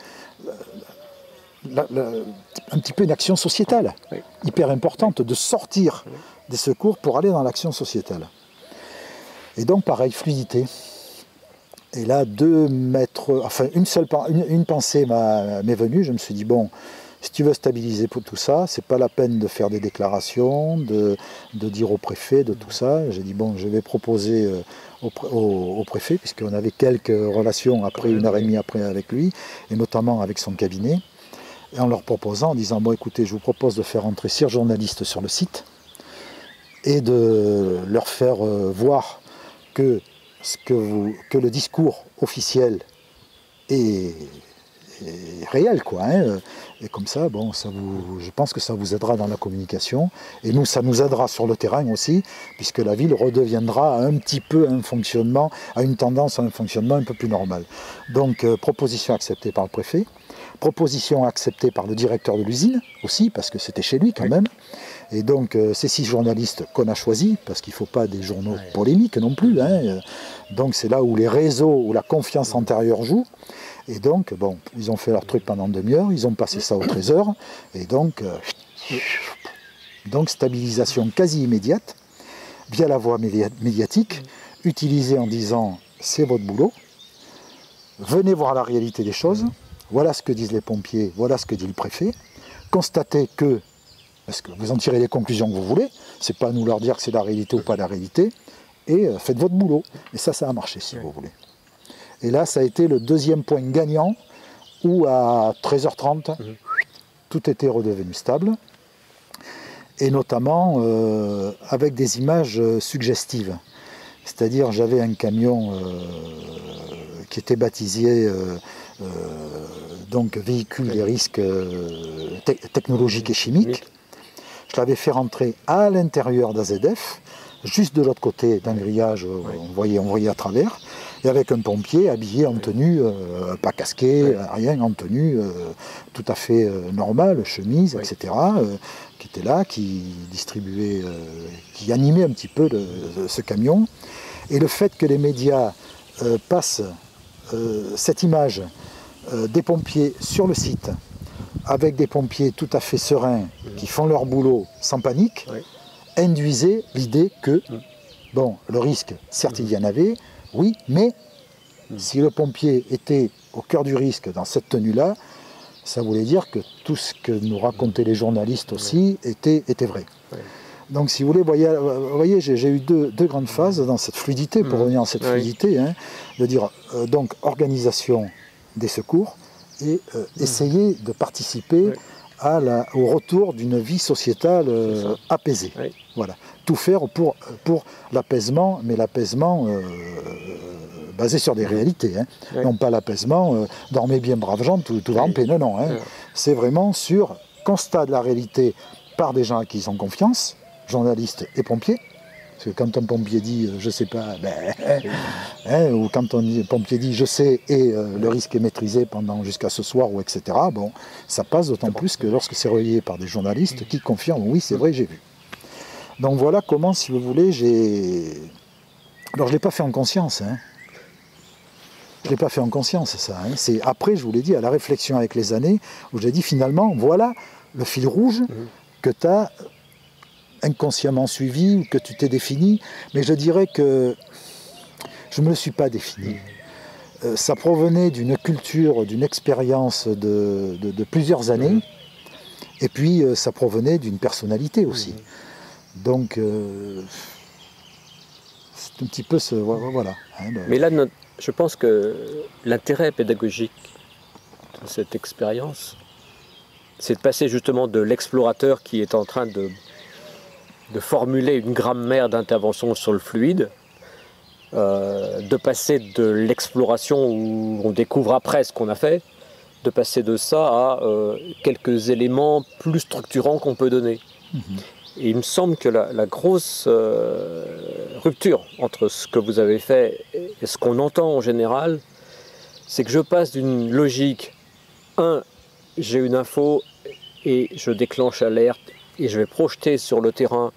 La, la, un petit peu une action sociétale, oui. hyper importante, de sortir oui. des secours pour aller dans l'action sociétale. Et donc pareil, fluidité. Et là, deux mètres, enfin une seule une, une pensée m'est venue, je me suis dit, bon, si tu veux stabiliser pour tout ça, c'est pas la peine de faire des déclarations, de, de dire au préfet, de tout ça. J'ai dit, bon, je vais proposer euh, au, au, au préfet, puisqu'on avait quelques relations après, une heure et demie après avec lui, et notamment avec son cabinet. Et en leur proposant, en disant, bon écoutez, je vous propose de faire entrer six journalistes sur le site et de leur faire euh, voir que, ce que, vous, que le discours officiel est, est réel, quoi. Hein. Et comme ça, bon, ça vous, je pense que ça vous aidera dans la communication. Et nous, ça nous aidera sur le terrain aussi, puisque la ville redeviendra un petit peu un fonctionnement, à une tendance à un fonctionnement un peu plus normal. Donc, euh, proposition acceptée par le préfet, proposition acceptée par le directeur de l'usine aussi, parce que c'était chez lui quand même. Et donc, euh, ces six journalistes qu'on a choisis, parce qu'il ne faut pas des journaux polémiques non plus. Hein. Donc, c'est là où les réseaux, où la confiance antérieure joue. Et donc, bon, ils ont fait leur truc pendant une demi-heure, ils ont passé ça au trésor, et donc, euh, donc stabilisation quasi immédiate, via la voie média médiatique, utilisée en disant « c'est votre boulot, venez voir la réalité des choses, voilà ce que disent les pompiers, voilà ce que dit le préfet, constatez que, parce que vous en tirez les conclusions que vous voulez, c'est pas à nous leur dire que c'est la réalité ou pas la réalité, et euh, faites votre boulot. » Et ça, ça a marché, si vous voulez. Et là, ça a été le deuxième point gagnant, où à treize heures trente, mmh. tout était redevenu stable, et notamment euh, avec des images suggestives. C'est-à-dire, j'avais un camion euh, qui était baptisé euh, euh, donc véhicule des risques euh, te technologiques et chimiques. Je l'avais fait rentrer à l'intérieur d'A Z F, juste de l'autre côté d'un grillage, oui. on, voyait, on voyait à travers, et avec un pompier habillé en tenue, euh, pas casqué, oui. rien, en tenue euh, tout à fait euh, normale, chemise, oui. et cetera, euh, qui était là, qui distribuait, euh, qui animait un petit peu le, ce camion. Et le fait que les médias euh, passent euh, cette image euh, des pompiers sur le site, avec des pompiers tout à fait sereins, oui. qui font leur boulot sans panique, oui. induisait l'idée que, mmh. bon, le risque, certes mmh. il y en avait, oui, mais mmh. si le pompier était au cœur du risque dans cette tenue-là, ça voulait dire que tout ce que nous racontaient les journalistes aussi mmh. était, était vrai. Oui. Donc si vous voulez, voyez, voyez j'ai eu deux, deux grandes phases dans cette fluidité, pour mmh. revenir à cette oui. fluidité, hein, de dire, euh, donc, organisation des secours, et euh, mmh. essayer de participer oui. à la, au retour d'une vie sociétale euh, apaisée. Oui. Voilà. Tout faire pour, pour l'apaisement, mais l'apaisement euh, basé sur des réalités. Hein. Oui. Non pas l'apaisement, euh, dormez bien braves gens, tout, tout va en paix. Non, non. Hein. Oui. C'est vraiment sur constat de la réalité par des gens à qui ils ont confiance, journalistes et pompiers. Parce que quand un pompier dit « je sais pas ben, », hein, ou quand un pompier dit « je sais » et euh, le risque est maîtrisé pendant jusqu'à ce soir, ou et cetera, bon, ça passe d'autant plus que lorsque c'est relayé par des journalistes qui confirment « oui, c'est vrai, j'ai vu ». Donc voilà comment, si vous voulez, j'ai... Alors je ne l'ai pas fait en conscience, hein. Je ne l'ai pas fait en conscience, ça. Hein. C'est après, je vous l'ai dit, à la réflexion avec les années, où j'ai dit finalement, voilà le fil rouge que tu as inconsciemment suivi ou que tu t'es défini, mais je dirais que je ne me le suis pas défini. Euh, ça provenait d'une culture, d'une expérience de, de, de plusieurs années, mmh. et puis euh, ça provenait d'une personnalité aussi. Mmh. Donc, euh, c'est un petit peu ce... Voilà. Hein, le... Mais là, notre, je pense que l'intérêt pédagogique de cette expérience, c'est de passer justement de l'explorateur qui est en train de de formuler une grammaire d'intervention sur le fluide, euh, de passer de l'exploration où on découvre après ce qu'on a fait, de passer de ça à euh, quelques éléments plus structurants qu'on peut donner. Mmh. Et il me semble que la, la grosse euh, rupture entre ce que vous avez fait et ce qu'on entend en général, c'est que je passe d'une logique, un, j'ai une info et je déclenche l'alerte, et je vais projeter sur le terrain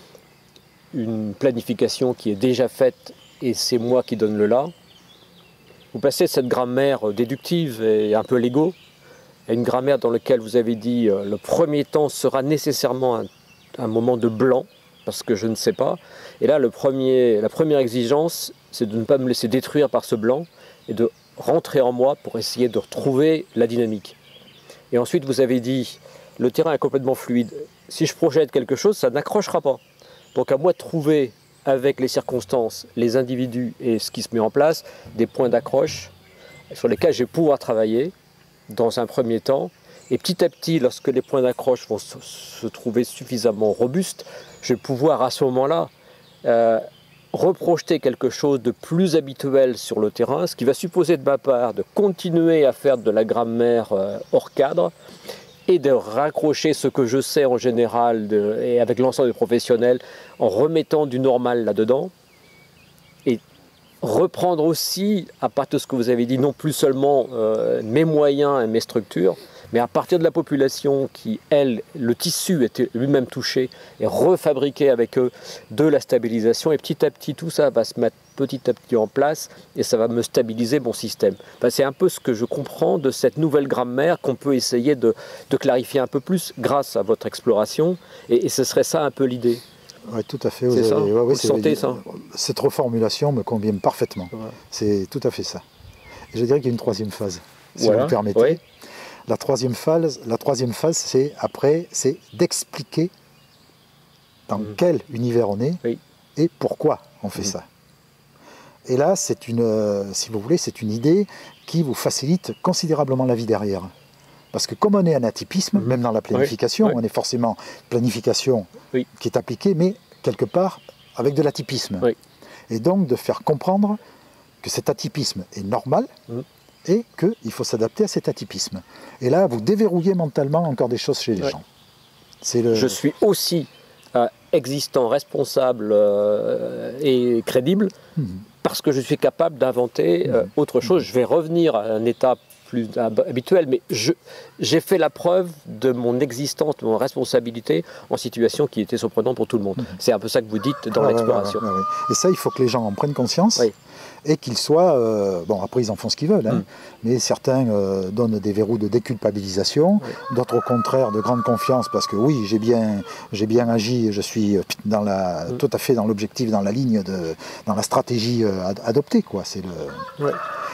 une planification qui est déjà faite et c'est moi qui donne le là. Vous passez de cette grammaire déductive et un peu Lego à une grammaire dans laquelle vous avez dit euh, le premier temps sera nécessairement un, un moment de blanc parce que je ne sais pas. Et là, le premier, la première exigence, c'est de ne pas me laisser détruire par ce blanc et de rentrer en moi pour essayer de retrouver la dynamique. Et ensuite, vous avez dit le terrain est complètement fluide. Si je projette quelque chose, ça n'accrochera pas. Donc à moi de trouver, avec les circonstances, les individus et ce qui se met en place, des points d'accroche sur lesquels je vais pouvoir travailler dans un premier temps. Et petit à petit, lorsque les points d'accroche vont se, se trouver suffisamment robustes, je vais pouvoir à ce moment-là euh, reprojeter quelque chose de plus habituel sur le terrain, ce qui va supposer de ma part de continuer à faire de la grammaire euh, hors cadre et de raccrocher ce que je sais en général de, et avec l'ensemble des professionnels en remettant du normal là-dedans et reprendre aussi, à partir de ce que vous avez dit, non plus seulement euh, mes moyens et mes structures, mais à partir de la population qui, elle, le tissu était lui-même touché, et refabriquer avec eux de la stabilisation. Et petit à petit, tout ça va se mettre petit à petit en place et ça va me stabiliser mon système. Enfin, c'est un peu ce que je comprends de cette nouvelle grammaire qu'on peut essayer de, de clarifier un peu plus grâce à votre exploration. Et, et ce serait ça un peu l'idée. Oui, tout à fait. C'est ça, ouais, ouais, vous le sentez ça? Cette reformulation me convient parfaitement. Ouais. C'est tout à fait ça. Et je dirais qu'il y a une troisième phase, si voilà. vous me permettez. Ouais. La troisième phase, la troisième phase, c'est après, c'est d'expliquer dans mmh. quel univers on est oui. et pourquoi on fait mmh. ça. Et là, c'est une, euh, si vous voulez, c'est une idée qui vous facilite considérablement la vie derrière. Parce que comme on est un atypisme, mmh. même dans la planification, oui. on est forcément planification oui. qui est appliquée, mais quelque part avec de l'atypisme. Oui. Et donc de faire comprendre que cet atypisme est normal. Mmh. et qu'il faut s'adapter à cet atypisme. Et là, vous déverrouillez mentalement encore des choses chez les ouais. gens. Le... Je suis aussi euh, existant, responsable euh, et crédible mmh. parce que je suis capable d'inventer euh, mmh. autre chose. Mmh. Je vais revenir à un état plus habituel, mais j'ai fait la preuve de mon existence, de mon responsabilité en situation qui était surprenante pour tout le monde. Mmh. C'est un peu ça que vous dites dans ah, l'exploration. Ouais, ouais, ouais, ouais. Et ça, il faut que les gens en prennent conscience. Oui. Et qu'ils soient, euh, bon après ils en font ce qu'ils veulent, hein, mm. mais certains euh, donnent des verrous de déculpabilisation, oui. d'autres au contraire de grande confiance parce que oui j'ai bien, j'ai bien agi, je suis dans la, mm. tout à fait dans l'objectif, dans la ligne, de, dans la stratégie euh, ad adoptée quoi. C'est le... ouais.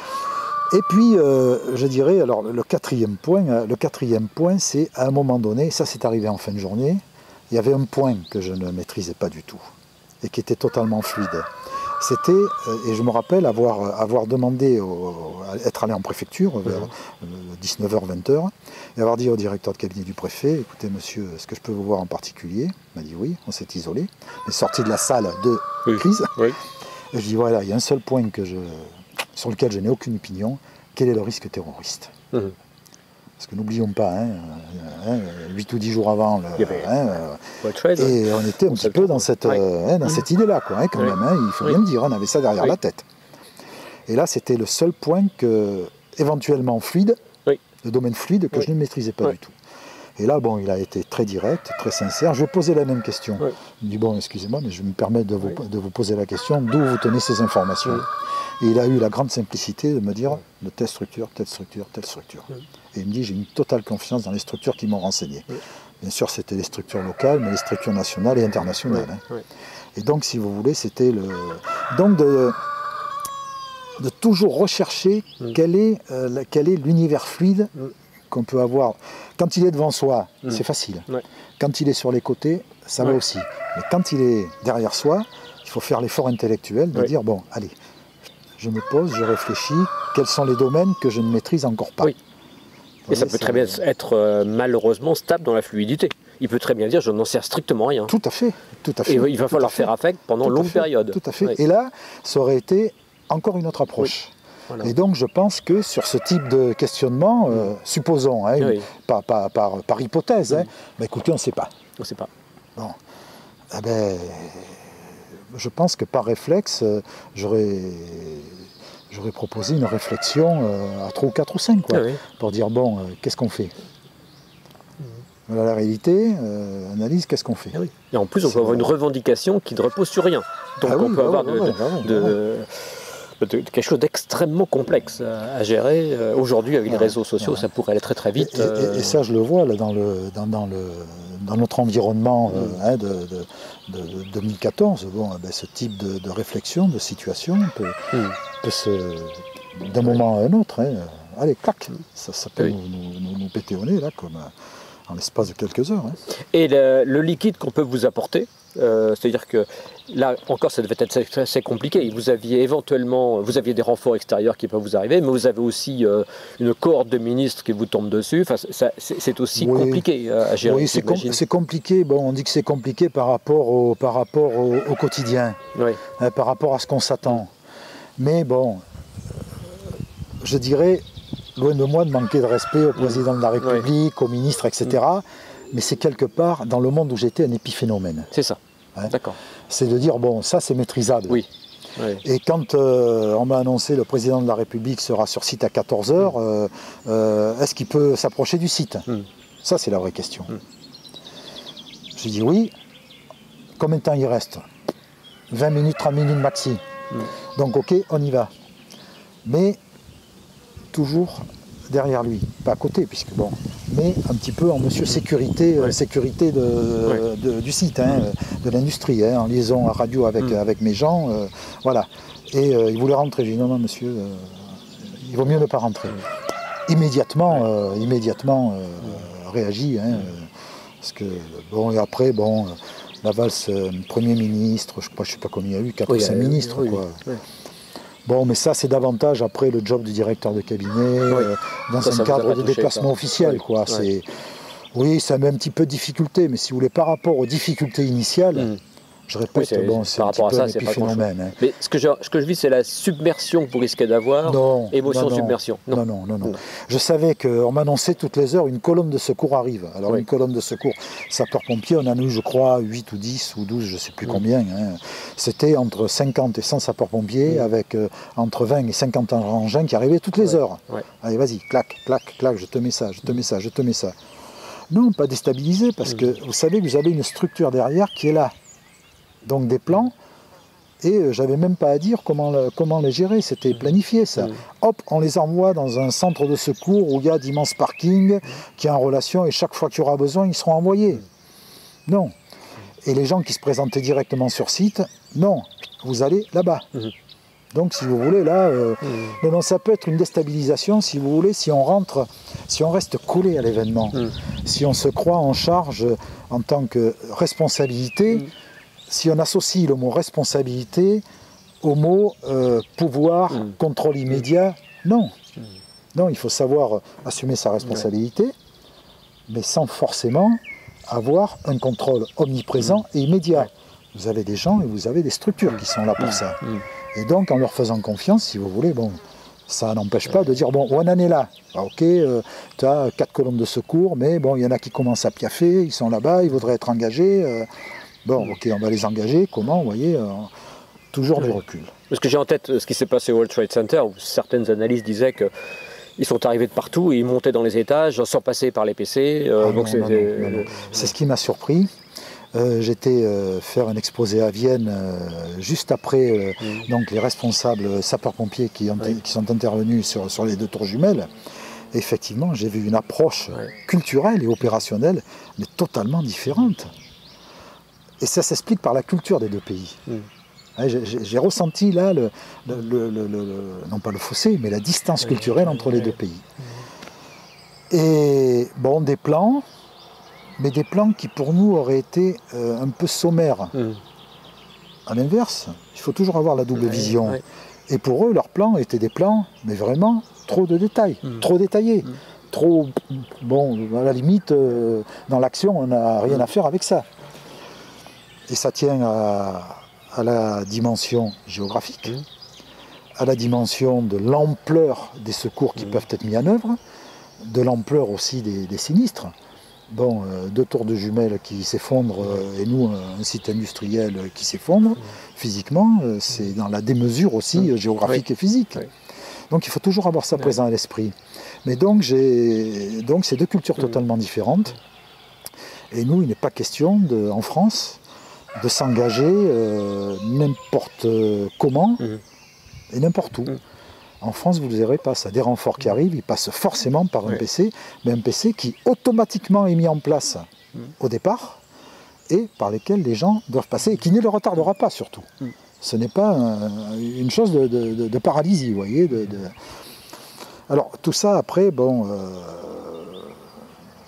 Et puis euh, je dirais alors le quatrième point, le quatrième point c'est à un moment donné, ça c'est arrivé en fin de journée, il y avait un point que je ne maîtrisais pas du tout et qui était totalement fluide. C'était, et je me rappelle avoir, avoir demandé, au, être allé en préfecture vers dix-neuf heures, vingt heures, et avoir dit au directeur de cabinet du préfet, écoutez monsieur, est-ce que je peux vous voir en particulier? Il m'a dit oui, on s'est isolé, on est sorti de la salle de oui. crise, oui. et je dis voilà, il y a un seul point que je, sur lequel je n'ai aucune opinion, quel est le risque terroriste? mmh. Parce que n'oublions pas, hein, hein, huit ou dix jours avant, le, hein, trade, et ouais. on était un on petit peu dans cette, ouais. euh, hein, dans mmh. cette idée-là, quoi, hein, quand ouais. même, hein, il faut oui. bien le dire, on avait ça derrière oui. la tête. Et là, c'était le seul point que, éventuellement fluide, oui. le domaine fluide, que oui. je ne maîtrisais pas oui. du tout. Et là, bon, il a été très direct, très sincère. Je vais poser la même question. Oui. Il me dit, bon, excusez-moi, mais je me permets de vous, oui. de vous poser la question, d'où vous tenez ces informations? Oui. Et il a eu la grande simplicité de me dire, oui. de telle structure, telle structure, telle structure. Oui. Et il me dit, j'ai une totale confiance dans les structures qui m'ont renseigné. Oui. Bien sûr, c'était les structures locales, mais les structures nationales et internationales. Oui. Hein. Oui. Et donc, si vous voulez, c'était le... Donc, de, de toujours rechercher oui. quel est, euh, quel est l'univers fluide oui. qu'on peut avoir. Quand il est devant soi, oui. c'est facile. Oui. Quand il est sur les côtés, ça oui. va aussi. Mais quand il est derrière soi, il faut faire l'effort intellectuel de oui. dire, bon, allez, je me pose, je réfléchis, quels sont les domaines que je ne maîtrise encore pas. Oui. Et ça peut très bien être euh, malheureusement stable dans la fluidité. Il peut très bien dire je n'en sais strictement rien. Tout à fait, tout à fait. Et il va falloir faire avec pendant une longue période. Tout à fait. Oui. Et là, ça aurait été encore une autre approche. Oui. Voilà. Et donc je pense que sur ce type de questionnement, euh, supposons, hein, oui. par, par, par, par hypothèse, oui. hein, bah, écoutez, on ne sait pas. On ne sait pas. Bon. Eh ben, je pense que par réflexe, euh, j'aurais... J'aurais proposé une réflexion euh, à trois ou quatre ou cinq, quoi, ah oui. pour dire, bon, euh, qu'est-ce qu'on fait? mmh. Voilà la réalité, euh, analyse, qu'est-ce qu'on fait? ah oui. Et en plus, on peut avoir une revendication qui ne repose sur rien. Donc ah on oui, peut bah avoir ouais, de, bah ouais, de, bah ouais. de, de, de quelque chose d'extrêmement complexe à, à gérer. Euh, Aujourd'hui, avec ah, les réseaux sociaux, ah, ça pourrait aller très très vite. Et, et, et, et ça, je le vois là, dans, le, dans, dans, le, dans notre environnement euh, mmh. hein, de, de, de, de deux mille quatorze. Bon, ben, ce type de, de réflexion, de situation peut... Mmh. peut se, d'un moment à un autre, hein, allez, clac, ça, ça peut oui. nous, nous, nous péter au nez, là, comme en l'espace de quelques heures. Hein. Et le, le liquide qu'on peut vous apporter, euh, c'est-à-dire que là encore ça devait être assez, assez compliqué. Vous aviez éventuellement, vous aviez des renforts extérieurs qui peuvent vous arriver, mais vous avez aussi euh, une cohorte de ministres qui vous tombe dessus. Enfin, c'est aussi oui. compliqué à gérer. Oui, c'est com compliqué. Bon, on dit que c'est compliqué par rapport au, par rapport au, au quotidien, oui. hein, par rapport à ce qu'on s'attend. Mais bon, je dirais, loin de moi de manquer de respect au président de la République, oui. aux ministres, et cetera. Mais c'est quelque part, dans le monde où j'étais, un épiphénomène. C'est ça. Hein, d'accord. C'est de dire, bon, ça c'est maîtrisable. Oui. oui. Et quand euh, on m'a annoncé le président de la République sera sur site à quatorze heures, mm. euh, euh, est-ce qu'il peut s'approcher du site? mm. Ça c'est la vraie question. Mm. J'ai dit oui. Combien de temps il reste? vingt minutes, trente minutes maxi. Mm. Donc ok, on y va. Mais toujours derrière lui, pas à côté, puisque bon, mais un petit peu en monsieur sécurité, ouais. euh, sécurité de, ouais. de, du site, hein, mmh. de l'industrie, hein, en liaison à radio avec, mmh. avec mes gens, euh, voilà. Et euh, il voulait rentrer, j'ai dit non, non, monsieur, euh, il vaut mieux ne pas rentrer. Mmh. Immédiatement, ouais. euh, immédiatement euh, mmh. réagi, hein, mmh. parce que bon, et après, bon, la valse, euh, Premier ministre, je crois, je sais pas combien il y a eu, quatre ou cinq ministres, oui, quoi. Oui. Bon, mais ça, c'est davantage après le job du directeur de cabinet, oui. euh, dans ça, un ça cadre de déplacement officiel, oui. quoi. Oui. Oui, ça met un petit peu de difficulté, mais si vous voulez, par rapport aux difficultés initiales, mm. je répète, oui, bon, c'est un petit peu un épiphénomène. Hein. Mais ce que, je, ce que je vis, c'est la submersion que vous risquez d'avoir. Non. Émotion, non, submersion. Non, non, non. non, non. Mm. Je savais qu'on m'annonçait toutes les heures, une colonne de secours arrive. Alors, oui. une colonne de secours, sapeurs-pompiers, on en a eu, je crois, huit ou dix ou douze, je ne sais plus mm. combien. Hein. C'était entre cinquante et cent sapeurs-pompiers, mm. avec euh, entre vingt et cinquante engins qui arrivaient toutes les ouais. heures. Ouais. Allez, vas-y, clac, clac, clac, je te mets ça, je te mets ça, je te mets ça. Non, pas déstabilisé, parce mm. que vous savez que vous avez une structure derrière qui est là. Donc des plans, et euh, j'avais même pas à dire comment, le, comment les gérer, c'était planifié ça. Mmh. Hop, on les envoie dans un centre de secours où il y a d'immenses parkings, mmh. qui est en relation, et chaque fois qu'il y aura besoin, ils seront envoyés. Mmh. Non. Et les gens qui se présentaient directement sur site, non, vous allez là-bas. Mmh. Donc si vous voulez, là, euh, mmh. non, non, ça peut être une déstabilisation, si vous voulez, si on rentre, si on reste collé à l'événement, mmh. si on se croit en charge en tant que responsabilité, mmh. si on associe le mot responsabilité au mot euh, pouvoir, mmh. contrôle immédiat, non. Mmh. Non, il faut savoir assumer sa responsabilité, ouais. mais sans forcément avoir un contrôle omniprésent mmh. et immédiat. Ouais. Vous avez des gens et vous avez des structures mmh. qui sont là pour mmh. ça. Mmh. Et donc, en leur faisant confiance, si vous voulez, bon, ça n'empêche pas de dire, bon, on en est là. Ah, ok, euh, tu as quatre colonnes de secours, mais bon, il y en a qui commencent à piaffer, ils sont là-bas, ils voudraient être engagés. Euh, Bon, ok, on va les engager. Comment? Vous voyez, euh, toujours du recul. Parce que j'ai en tête ce qui s'est passé au World Trade Center, où certaines analyses disaient qu'ils sont arrivés de partout, et ils montaient dans les étages sans passer par les P C. Euh, ah, c'est euh, ce qui m'a surpris. Euh, J'étais euh, faire un exposé à Vienne euh, juste après euh, mmh. donc les responsables sapeurs-pompiers qui, oui. qui sont intervenus sur, sur les deux tours jumelles. Et effectivement, j'ai vu une approche oui. culturelle et opérationnelle, mais totalement différente. Et ça s'explique par la culture des deux pays. Mmh. J'ai ressenti là, le, le, le, le, le, non pas le fossé, mais la distance oui, culturelle oui, entre oui, les oui. deux pays. Mmh. Et bon, des plans, mais des plans qui pour nous auraient été euh, un peu sommaires. Mmh. À l'inverse, il faut toujours avoir la double oui, vision. Oui. Et pour eux, leurs plans étaient des plans, mais vraiment trop de détails, mmh. trop détaillés. Mmh. Trop, bon, à la limite, euh, dans l'action, on n'a rien mmh. à faire avec ça. Et ça tient à, à la dimension géographique, mmh. à la dimension de l'ampleur des secours qui mmh. peuvent être mis en œuvre, de l'ampleur aussi des, des sinistres. Bon, euh, deux tours de jumelles qui s'effondrent euh, et nous, un site industriel qui s'effondre mmh. physiquement, euh, c'est dans la démesure aussi mmh. géographique oui. et physique. Oui. Donc il faut toujours avoir ça oui. présent à l'esprit. Mais donc, j'ai donc c'est deux cultures mmh. totalement différentes. Et nous, il n'est pas question, de, en France, de s'engager euh, n'importe comment mmh. et n'importe où. Mmh. En France, vous ne verrez pas ça. Des renforts qui arrivent, ils passent forcément par un oui. P C, mais un P C qui automatiquement est mis en place mmh. au départ et par lesquels les gens doivent passer et qui ne le retardera pas surtout. Mmh. Ce n'est pas un, une chose de, de, de, de paralysie, vous voyez. De, de... Alors tout ça après, bon, euh,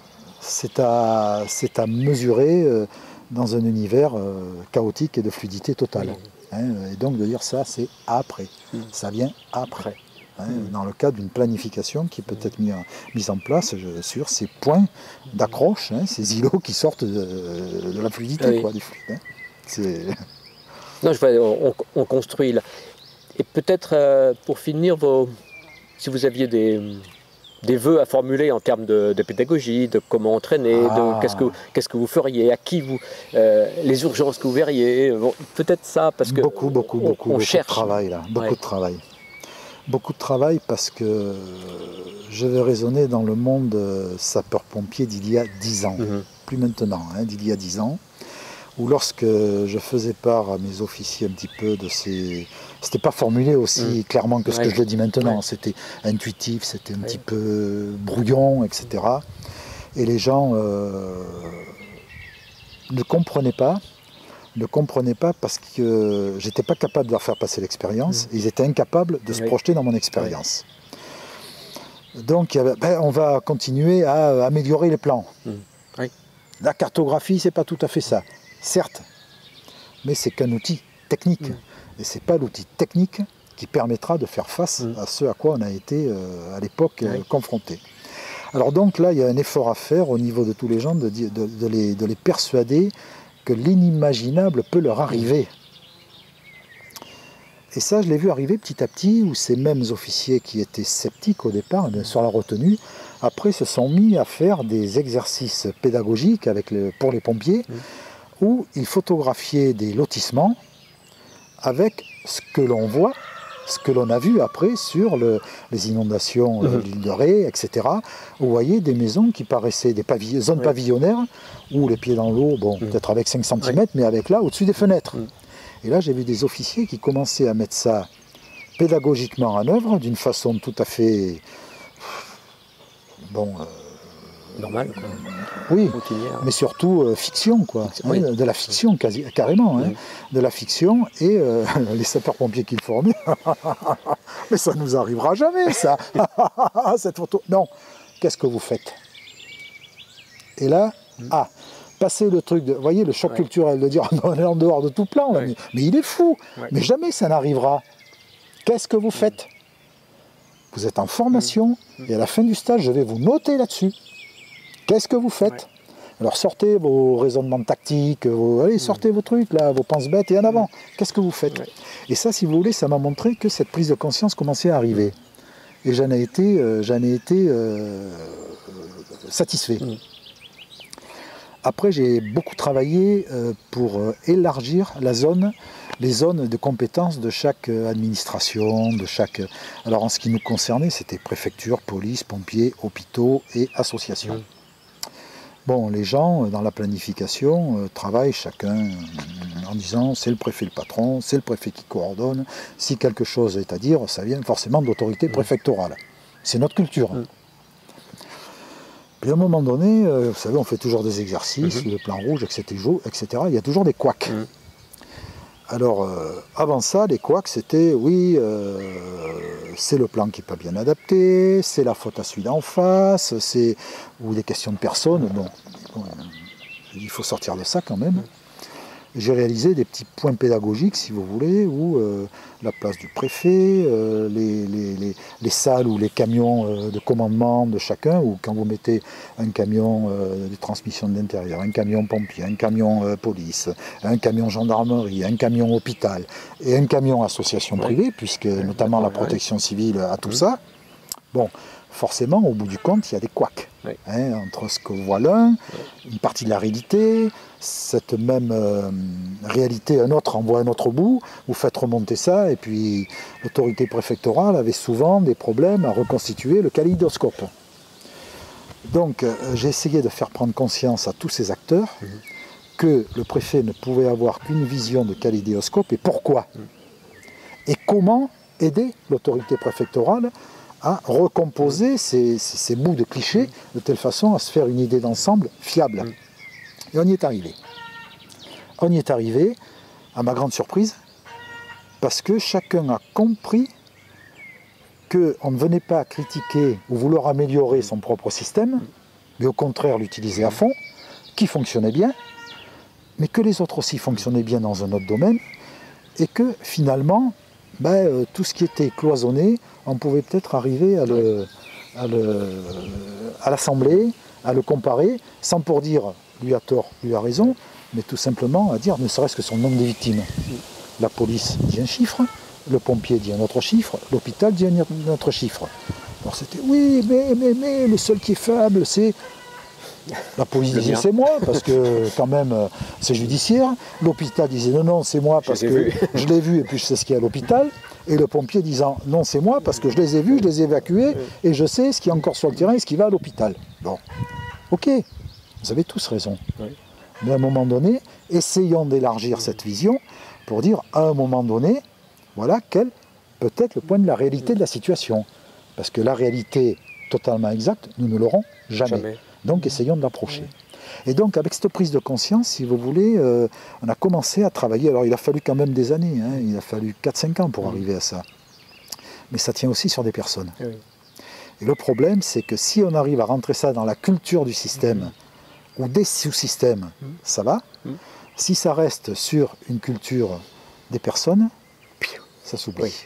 c'est à, c'est à mesurer euh, dans un univers euh, chaotique et de fluidité totale. Mmh. Hein, et donc de dire ça, c'est après. Mmh. Ça vient après. Hein, mmh. Dans le cadre d'une planification qui peut être mise en, mise en place je, sur ces points d'accroche, hein, ces îlots qui sortent de, de la fluidité, ah oui. quoi, du fluide. Hein. Non, je vois, on, on construit là. Et peut-être euh, pour finir, vos, si vous aviez des, des vœux à formuler en termes de, de pédagogie, de comment entraîner, ah. de qu'est-ce que, qu'est-ce que vous feriez, à qui vous, euh, les urgences que vous verriez, bon, peut-être ça, parce que beaucoup, beaucoup, on, beaucoup, on beaucoup cherche. de travail là, beaucoup ouais. de travail, beaucoup de travail parce que je vais raisonner dans le monde sapeur-pompier d'il y a dix ans, mm-hmm. plus maintenant, hein, d'il y a dix ans. Où lorsque je faisais part à mes officiers un petit peu de ces... C'était pas formulé aussi mmh. clairement que ce ouais. que je le dis maintenant, ouais. c'était intuitif, c'était un ouais. petit peu brouillon, et cetera. Et les gens euh, ne comprenaient pas, ne comprenaient pas parce que j'étais pas capable de leur faire passer l'expérience, mmh. ils étaient incapables de se ouais. projeter dans mon expérience. Ouais. Donc ben, on va continuer à améliorer les plans. Mmh. Ouais. La cartographie, c'est pas tout à fait ça. Certes, mais c'est qu'un outil technique. Mmh. Et ce n'est pas l'outil technique qui permettra de faire face mmh. à ce à quoi on a été euh, à l'époque euh, oui. confronté. Alors donc là, il y a un effort à faire au niveau de tous les gens de, de, de, les, de les persuader que l'inimaginable peut leur arriver. Et ça, je l'ai vu arriver petit à petit, où ces mêmes officiers qui étaient sceptiques au départ sur la retenue, après se sont mis à faire des exercices pédagogiques avec le, pour les pompiers, mmh. où ils photographiaient des lotissements avec ce que l'on voit, ce que l'on a vu après sur le, les inondations mmh. de l'île de Ré, et cetera. Vous voyez des maisons qui paraissaient des pavill zones oui. pavillonnaires, où les pieds dans l'eau, bon, mmh. peut-être avec cinq centimètres, oui. mais avec là, au-dessus des fenêtres. Mmh. Et là, j'ai vu des officiers qui commençaient à mettre ça pédagogiquement en œuvre, d'une façon tout à fait... Bon... Euh, normal, quoi. Oui, mais surtout euh, fiction, quoi. Hein, oui. De la fiction, quasi, carrément. Hein, oui. De la fiction, et euh, les sapeurs-pompiers qu'ils formaient, mais ça nous arrivera jamais, ça. Cette photo. Non, qu'est-ce que vous faites? Et là, mm. ah, passer le truc, de, vous voyez, le choc ouais. culturel, de dire, on est en dehors de tout plan, ouais. mais, mais il est fou, ouais. mais jamais ça n'arrivera. Qu'est-ce que vous faites? Vous êtes en formation, mm. et à la fin du stage, je vais vous noter là-dessus. Qu'est-ce que vous faites? ouais. Alors sortez vos raisonnements tactiques, vos, allez, sortez mmh. vos trucs, là, vos penses bêtes et en avant. Mmh. Qu'est-ce que vous faites? ouais. Et ça, si vous voulez, ça m'a montré que cette prise de conscience commençait à arriver. Mmh. Et j'en ai été, euh, j'en ai été euh, satisfait. Mmh. Après, j'ai beaucoup travaillé euh, pour euh, élargir la zone, les zones de compétences de chaque euh, administration, de chaque... Alors en ce qui nous concernait, c'était préfecture, police, pompiers, hôpitaux et associations. Mmh. Bon, les gens, dans la planification, euh, travaillent chacun euh, en disant c'est le préfet le patron, c'est le préfet qui coordonne. Si quelque chose est à dire, ça vient forcément de l'autorité mmh. préfectorale. C'est notre culture. Mmh. Puis à un moment donné, euh, vous savez, on fait toujours des exercices, mmh. le plan rouge, et cetera. Il y a toujours des couacs. Mmh. Alors, euh, avant ça, les couacs, c'était, oui, euh, c'est le plan qui n'est pas bien adapté, c'est la faute à celui d'en face, c'est ou des questions de personnes. Bon, bon, il faut sortir de ça quand même. J'ai réalisé des petits points pédagogiques, si vous voulez, où euh, la place du préfet, euh, les, les, les, les salles ou les camions euh, de commandement de chacun, ou quand vous mettez un camion euh, de transmission de l'intérieur, un camion pompier, un camion euh, police, un camion gendarmerie, un camion hôpital, et un camion association ouais. privée, puisque ouais, notamment la protection civile a tout mmh. ça, bon, forcément, au bout du compte, il y a des couacs. Oui. Hein, entre ce que voit l'un, oui. une partie de la réalité, cette même euh, réalité, un autre en voit un autre bout, vous faites remonter ça, et puis l'autorité préfectorale avait souvent des problèmes à reconstituer le kaléidoscope. Donc euh, j'ai essayé de faire prendre conscience à tous ces acteurs mmh. que le préfet ne pouvait avoir qu'une vision de kaléidoscope, et pourquoi mmh. et comment aider l'autorité préfectorale à recomposer mmh. ces, ces, ces bouts de clichés mmh. de telle façon à se faire une idée d'ensemble fiable. Mmh. Et on y est arrivé. On y est arrivé, à ma grande surprise, parce que chacun a compris qu'on ne venait pas critiquer ou vouloir améliorer son propre système, mais au contraire l'utiliser à fond, qui fonctionnait bien, mais que les autres aussi fonctionnaient bien dans un autre domaine, et que finalement, ben, euh, tout ce qui était cloisonné, on pouvait peut-être arriver à le, à le, à l'assembler, à le comparer, sans pour dire lui a tort, lui a raison, mais tout simplement à dire ne serait-ce que son nombre de victimes. La police dit un chiffre, le pompier dit un autre chiffre, l'hôpital dit un autre chiffre. Alors c'était oui, mais, mais, mais, le seul qui est faible, c'est... La police disait c'est moi, parce que quand même c'est judiciaire. L'hôpital disait non, non, c'est moi, parce que je l'ai vu et puis je sais ce qu'il y a à l'hôpital. Et le pompier disant non, c'est moi, parce que je les ai vus, je les ai évacués, et je sais ce qui est encore sur le terrain et ce qui va à l'hôpital. Bon, ok, vous avez tous raison. Oui. Mais à un moment donné, essayons d'élargir cette vision pour dire à un moment donné, voilà quel peut être le point de la réalité de la situation. Parce que la réalité totalement exacte, nous ne l'aurons jamais. jamais. Donc essayons de l'approcher. Et donc avec cette prise de conscience, si vous voulez, euh, on a commencé à travailler. Alors il a fallu quand même des années, hein, il a fallu quatre cinq ans pour arriver à ça. Mais ça tient aussi sur des personnes. Oui. Et le problème, c'est que si on arrive à rentrer ça dans la culture du système, mmh. ou des sous-systèmes, mmh. ça va. Mmh. Si ça reste sur une culture des personnes, ça s'oublie. Oui.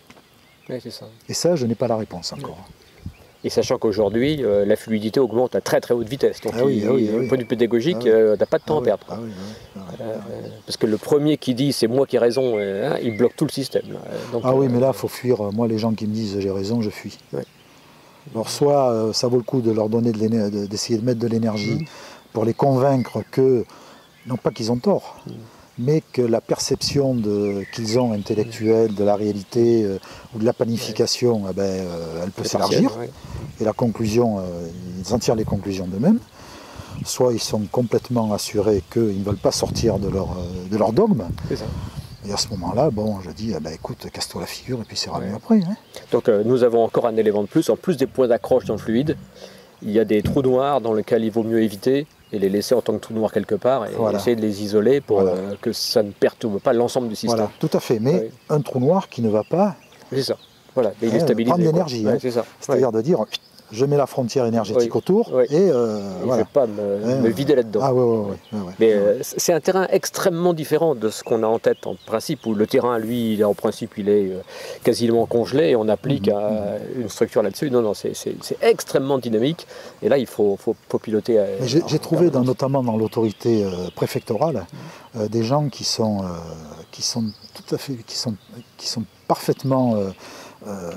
Oui, c'est ça. Et ça, je n'ai pas la réponse encore. Oui. Et sachant qu'aujourd'hui, euh, la fluidité augmente à très très haute vitesse. Donc, ah oui, il, ah oui, au oui. point de vue pédagogique, ah oui. euh, t'as pas de temps ah à perdre. Oui, ah oui, ah oui, euh, parce que le premier qui dit c'est moi qui ai raison, euh, hein, il bloque tout le système. Là. Donc, ah oui, euh, mais là, il faut fuir. Moi, les gens qui me disent j'ai raison, je fuis. Oui. Alors, soit euh, ça vaut le coup de leur donner de d'essayer de mettre de l'énergie mmh. pour les convaincre que, non pas qu'ils ont tort, mmh. mais que la perception qu'ils ont intellectuelle de la réalité euh, ou de la planification, ouais. eh ben, euh, elle peut s'élargir. Ouais. Et la conclusion, euh, ils en tirent les conclusions d'eux-mêmes. Soit ils sont complètement assurés qu'ils ne veulent pas sortir de leur, euh, de leur dogme. C'est ça. Et à ce moment-là, bon, je dis, eh ben, écoute, casse-toi la figure et puis c'est revenu ouais. après. Hein. Donc euh, nous avons encore un élément de plus. En plus des points d'accroche dans le fluide, il y a des trous noirs dans lesquels il vaut mieux éviter et les laisser en tant que trous noirs quelque part et voilà. essayer de les isoler pour voilà. euh, que ça ne perturbe pas l'ensemble du système. Voilà, tout à fait. Mais oui. un trou noir qui ne va pas... C'est ça. Voilà, mais il est stabilisé. Prendre l'énergie. Ouais, hein. C'est ça. C'est-à-dire ouais. de dire, je mets la frontière énergétique oui. autour oui. et... Euh, et voilà. je ne vais pas me, ouais. me vider là-dedans. Ah oui, oui, oui. Ouais, ouais. Mais ouais. euh, c'est un terrain extrêmement différent de ce qu'on a en tête en principe, où le terrain, lui, il est, en principe, il est euh, quasiment congelé et on applique mmh, à, mmh. une structure là-dessus. Non, non, c'est extrêmement dynamique. Et là, il faut, faut, faut piloter. J'ai trouvé, dans, notamment dans l'autorité euh, préfectorale, mmh. euh, des gens qui sont, euh, qui sont tout à fait, qui sont, qui sont parfaitement... Euh, euh,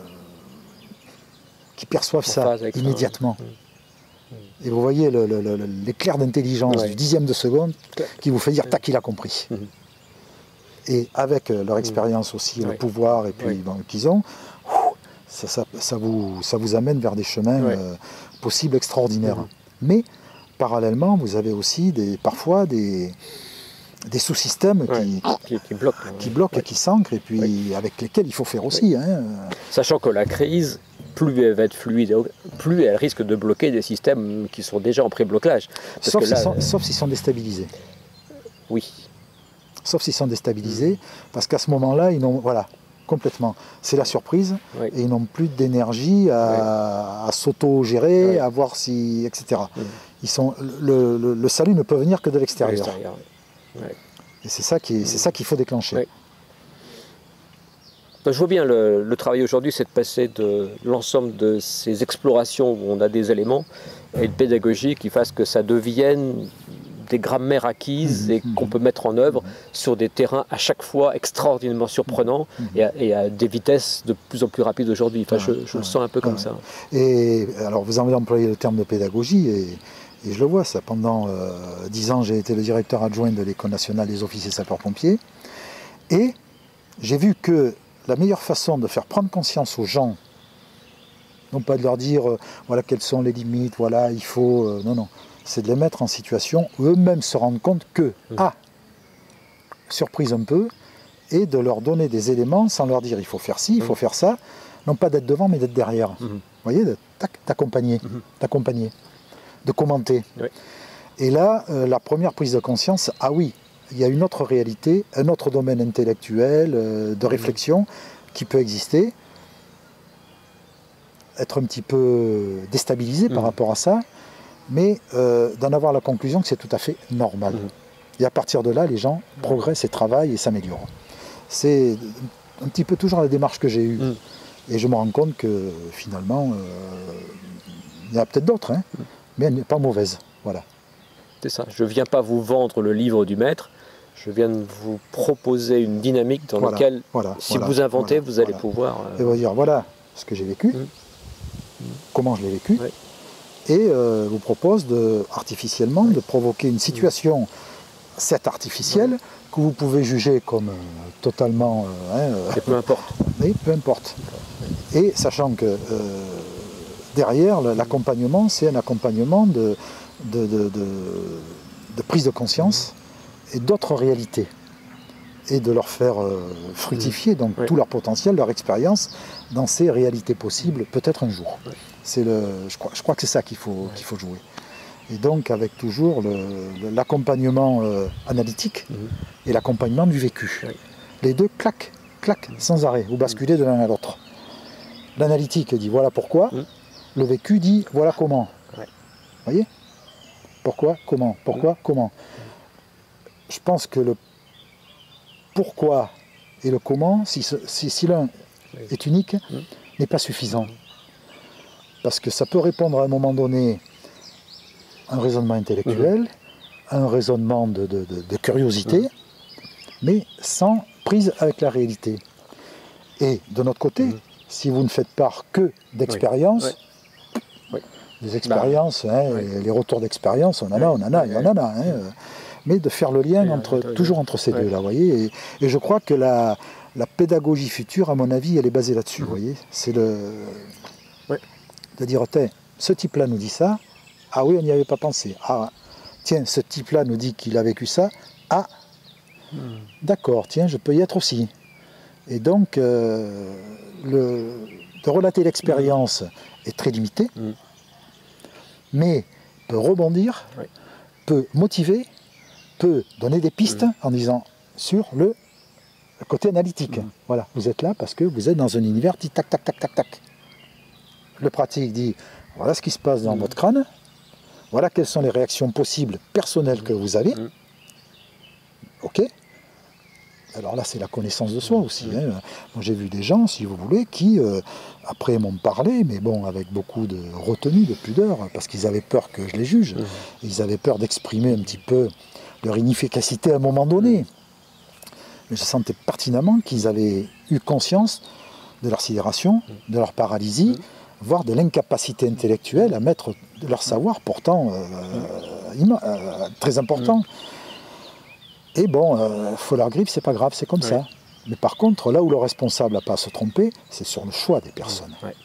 qui perçoivent ça immédiatement. Ça, ouais. Et vous voyez l'éclair d'intelligence ouais. du dixième de seconde qui vous fait dire tac, il a compris. Mmh. Et avec leur expérience aussi, ouais. le pouvoir et puis ouais. bon, qu'ils ont, ça, ça, ça, vous, ça vous amène vers des chemins ouais. euh, possibles extraordinaires. Mmh. Mais parallèlement, vous avez aussi des, parfois des, des sous-systèmes ouais. qui, qui, qui bloquent, qui bloquent ouais. et qui s'ancrent et puis ouais. avec lesquels il faut faire aussi. Ouais. Hein. Sachant que la crise, plus elle va être fluide, plus elle risque de bloquer des systèmes qui sont déjà en pré-blocage. Sauf s'ils sont, sont déstabilisés. Oui. Sauf s'ils sont déstabilisés, mmh. parce qu'à ce moment-là, ils n'ont... Voilà, complètement. C'est la surprise, oui. et ils n'ont plus d'énergie à, oui. à s'auto-gérer, oui. à voir si... et cetera. Mmh. Ils sont, le, le, le salut ne peut venir que de l'extérieur. Oui. Et c'est ça qu'il mmh. qu'il faut déclencher. Oui. Je vois bien le, le travail aujourd'hui, c'est de passer de l'ensemble de ces explorations où on a des éléments et une pédagogie qui fasse que ça devienne des grammaires acquises mmh, et qu'on mmh. peut mettre en œuvre mmh. sur des terrains à chaque fois extraordinairement surprenants mmh. et, à, et à des vitesses de plus en plus rapides aujourd'hui. Enfin, ah, je, je ah, le sens un peu ah, comme ça. Et alors, vous avez employé le terme de pédagogie et, et je le vois, ça. Pendant euh, dix ans, j'ai été le directeur adjoint de l'École nationale des officiers sapeurs-pompiers et j'ai vu que la meilleure façon de faire prendre conscience aux gens, non pas de leur dire euh, voilà quelles sont les limites, voilà il faut, euh, non non, c'est de les mettre en situation où eux-mêmes se rendent compte que, mmh. ah, surprise un peu, et de leur donner des éléments sans leur dire il faut faire ci, il faut mmh. faire ça, non pas d'être devant mais d'être derrière. Mmh. Vous voyez, d'accompagner, mmh. d'accompagner, de commenter. Oui. Et là, euh, la première prise de conscience, ah oui, il y a une autre réalité, un autre domaine intellectuel, euh, de réflexion mmh. qui peut exister, être un petit peu déstabilisé mmh. par rapport à ça, mais euh, d'en avoir la conclusion que c'est tout à fait normal. Mmh. Et à partir de là, les gens progressent et travaillent et s'améliorent. C'est un petit peu toujours la démarche que j'ai eue. Mmh. Et je me rends compte que finalement, euh, il y en a peut-être d'autres, hein, mmh. mais elle n'est pas mauvaise. Voilà. C'est ça. Je ne viens pas vous vendre le livre du maître, je viens de vous proposer une dynamique dans voilà, laquelle, voilà, si voilà, vous inventez, voilà, vous allez voilà. pouvoir... Euh... Et vous dire, voilà ce que j'ai vécu, mmh. comment je l'ai vécu, oui. et euh, vous propose de, artificiellement oui. de provoquer une situation, mmh. certes artificielle, oui. que vous pouvez juger comme euh, totalement... Euh, hein, et peu importe. Oui, peu importe. Oui. Et sachant que euh, derrière, l'accompagnement, c'est un accompagnement de, de, de, de, de prise de conscience mmh. et d'autres réalités. Et de leur faire euh, fructifier donc, oui. tout leur potentiel, leur expérience dans ces réalités possibles, peut-être un jour. Oui. C'est le, je, crois, je crois que c'est ça qu'il faut, oui. qu'il faut jouer. Et donc avec toujours l'accompagnement euh, analytique mmh. et l'accompagnement du vécu. Oui. Les deux claquent, claquent mmh. sans arrêt, vous basculez de l'un à l'autre. L'analytique dit voilà pourquoi, mmh. le vécu dit voilà comment. Vous voyez? Pourquoi, comment, pourquoi, mmh. comment. Je pense que le pourquoi et le comment, si, si, si l'un oui. est unique, mmh. n'est pas suffisant. Parce que ça peut répondre à un moment donné à un raisonnement intellectuel, mmh. un raisonnement de, de, de, de curiosité, mmh. mais sans prise avec la réalité. Et de notre côté, mmh. si vous ne faites part que d'expériences, oui. oui. des expériences, bah, hein, oui. les retours d'expérience, on en a, on en a, il y en a. Hein, euh, mais de faire le lien entre, toujours entre ces ouais. deux-là, voyez. Et, et je crois que la, la pédagogie future, à mon avis, elle est basée là-dessus, mmh. voyez. C'est le... Ouais. de dire, ce type-là nous dit ça, ah oui, on n'y avait pas pensé. Ah, tiens, ce type-là nous dit qu'il a vécu ça, ah, mmh. d'accord, tiens, je peux y être aussi. Et donc, euh, le, de relater l'expérience mmh. est très limité, mmh. mais peut rebondir, ouais. peut motiver, peut donner des pistes mmh. en disant sur le côté analytique. Mmh. Voilà, vous êtes là parce que vous êtes dans un univers dit tac, tac, tac, tac, tac. Le pratique dit voilà ce qui se passe dans mmh. votre crâne, voilà quelles sont les réactions possibles personnelles mmh. que vous avez. Mmh. Ok. Alors là, c'est la connaissance de soi aussi. Mmh. Hein. Moi, j'ai vu des gens, si vous voulez, qui, euh, après, m'ont parlé, mais bon, avec beaucoup de retenue, de pudeur, parce qu'ils avaient peur que je les juge. Mmh. Ils avaient peur d'exprimer un petit peu leur inefficacité à un moment donné. Mais je sentais pertinemment qu'ils avaient eu conscience de leur sidération, de leur paralysie, voire de l'incapacité intellectuelle à mettre leur savoir pourtant euh, euh, très important. Et bon, euh, faut leur griffe, c'est pas grave, c'est comme ouais. ça. Mais par contre, là où le responsable n'a pas à se tromper, c'est sur le choix des personnes. Ouais.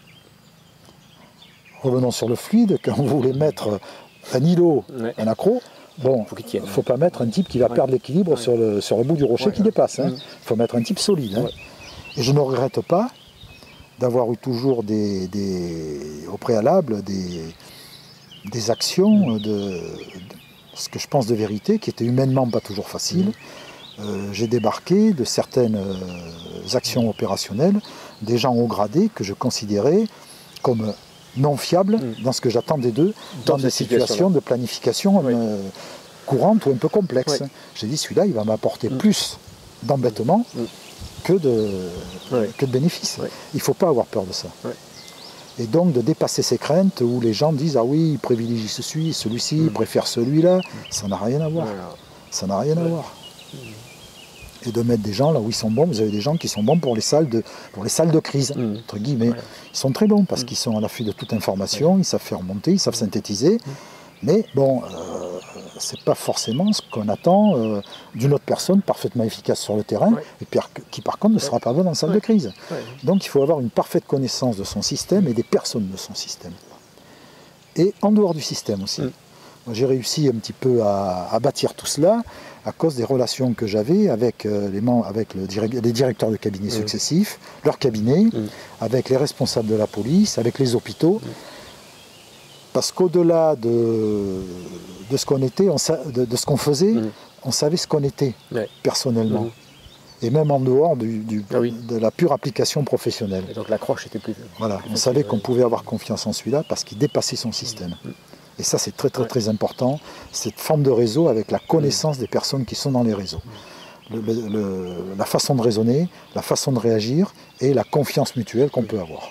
Revenons sur le fluide, quand vous voulez mettre un îlot, ouais. un accro, bon, il ne faut pas mettre un type qui va ouais. perdre l'équilibre ouais. sur, le, sur le bout du rocher ouais. qui dépasse. Il hein. mmh. faut mettre un type solide. Hein. Ouais. Et je ne regrette pas d'avoir eu toujours des, des, au préalable des, des actions mmh. de, de ce que je pense de vérité, qui étaient humainement pas toujours faciles. Mmh. Euh, j'ai débarqué de certaines euh, actions mmh. opérationnelles, des gens haut gradés que je considérais comme non fiables mmh. dans ce que j'attendais d'eux, dans, dans des situations de planification oui. euh, courante ou un peu complexes. Oui. J'ai dit, celui-là, il va m'apporter mmh. plus d'embêtement mmh. que, de, oui. que de bénéfices. Oui. Il ne faut pas avoir peur de ça. Oui. Et donc de dépasser ces craintes où les gens disent « Ah oui, il privilégie celui, celui-ci, mmh. il préfère celui-là. » Ça n'a rien à voir. Voilà. Ça n'a rien ouais. à voir. Mmh. Et de mettre des gens là où ils sont bons. Vous avez des gens qui sont bons pour les salles de, pour les salles de crise, mmh. entre guillemets. Ouais. Ils sont très bons parce mmh. qu'ils sont à l'affût de toute information, ouais. ils savent faire remonter, ils savent mmh. synthétiser. Mmh. Mais bon, euh, c'est pas forcément ce qu'on attend euh, d'une autre personne parfaitement efficace sur le terrain, ouais. et puis, qui par contre ne sera pas bonne en salle ouais. de crise. Ouais. Donc il faut avoir une parfaite connaissance de son système et des personnes de son système. Et en dehors du système aussi. Mm. J'ai réussi un petit peu à, à bâtir tout cela à cause des relations que j'avais avec, euh, les, avec le direct, les directeurs de cabinets mm. successifs, leurs cabinets, mm. avec les responsables de la police, avec les hôpitaux. Mm. Parce qu'au-delà de, de ce qu'on était, on de, de ce qu'on faisait, mmh. on savait ce qu'on était ouais. personnellement. Mmh. Et même en dehors du, du, ah oui. de la pure application professionnelle. Et donc l'accroche était plus... Voilà, on savait qu'on pouvait avoir confiance en celui-là parce qu'il dépassait son système. Mmh. Et ça, c'est très très ouais. très important, cette forme de réseau avec la connaissance mmh. des personnes qui sont dans les réseaux. Le, le, le, la façon de raisonner, la façon de réagir et la confiance mutuelle qu'on peut avoir.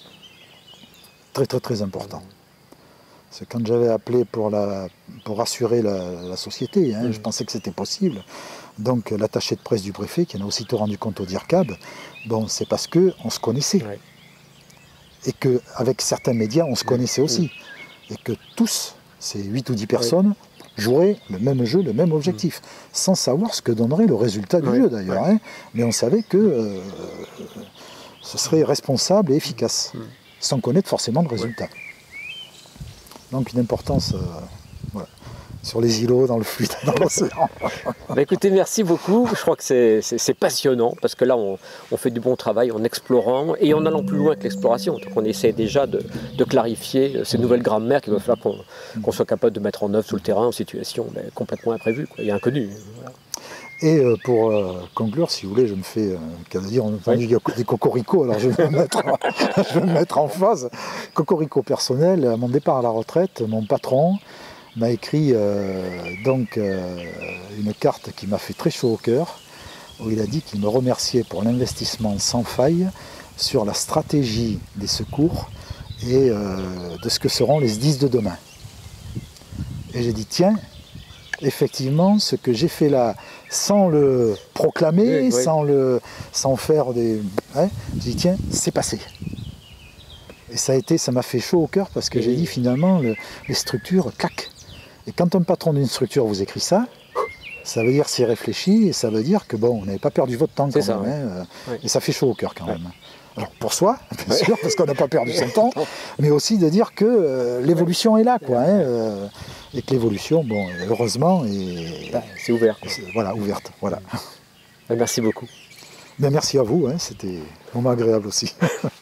Très très très important. C'est quand j'avais appelé pour, la, pour rassurer la, la société, hein, mmh. je pensais que c'était possible. Donc l'attaché de presse du préfet, qui en a aussitôt rendu compte au D I R C A B, bon, c'est parce qu'on se connaissait. Ouais. Et qu'avec certains médias, on se connaissait mmh. aussi. Et que tous, ces huit ou dix personnes, ouais. joueraient le même jeu, le même objectif, mmh. sans savoir ce que donnerait le résultat du ouais. jeu d'ailleurs. Ouais. Hein. Mais on savait que euh, ce serait responsable et efficace, mmh. sans connaître forcément de résultat. Ouais. Donc une importance... Euh, voilà. Sur les îlots, dans le fluide, dans l'océan. Bah écoutez, merci beaucoup. Je crois que c'est passionnant parce que là, on, on fait du bon travail en explorant et en allant plus loin que l'exploration. Donc on essaie déjà de, de clarifier ces nouvelles grammaires qu'il va falloir qu'on qu'on soit capable de mettre en œuvre sur le terrain en situation ben, complètement imprévue quoi, et inconnue. Voilà. Et euh, pour euh, conclure, si vous voulez, je me fais, euh, qu'à dire, on a entendu oui. des cocoricots, alors je vais, me mettre, je vais me mettre en phase. Cocorico personnel, à mon départ à la retraite, mon patron m'a écrit euh, donc euh, une carte qui m'a fait très chaud au cœur, où il a dit qu'il me remerciait pour l'investissement sans faille sur la stratégie des secours et euh, de ce que seront les S D I S de demain. Et j'ai dit, tiens, effectivement, ce que j'ai fait là, sans le proclamer, oui, oui. Sans, le, sans faire des... Hein, j'ai dit, tiens, c'est passé. Et ça a été, ça m'a fait chaud au cœur parce que oui. j'ai dit, finalement, le, les structures, clac. Et quand un patron d'une structure vous écrit ça, ça veut dire c'est réfléchi et ça veut dire que bon, on n'avait pas perdu votre temps quand ça, même. Ouais. Hein, ouais. Et ça fait chaud au cœur quand ouais. même. Alors pour soi, bien ouais. sûr, parce qu'on n'a pas perdu son temps, mais aussi de dire que euh, l'évolution est là, quoi. Hein, euh, et que l'évolution, bon, heureusement, est, bah, c'est ouvert. Voilà, ouverte. Voilà. Merci beaucoup. Mais merci à vous, hein, c'était vraiment agréable aussi.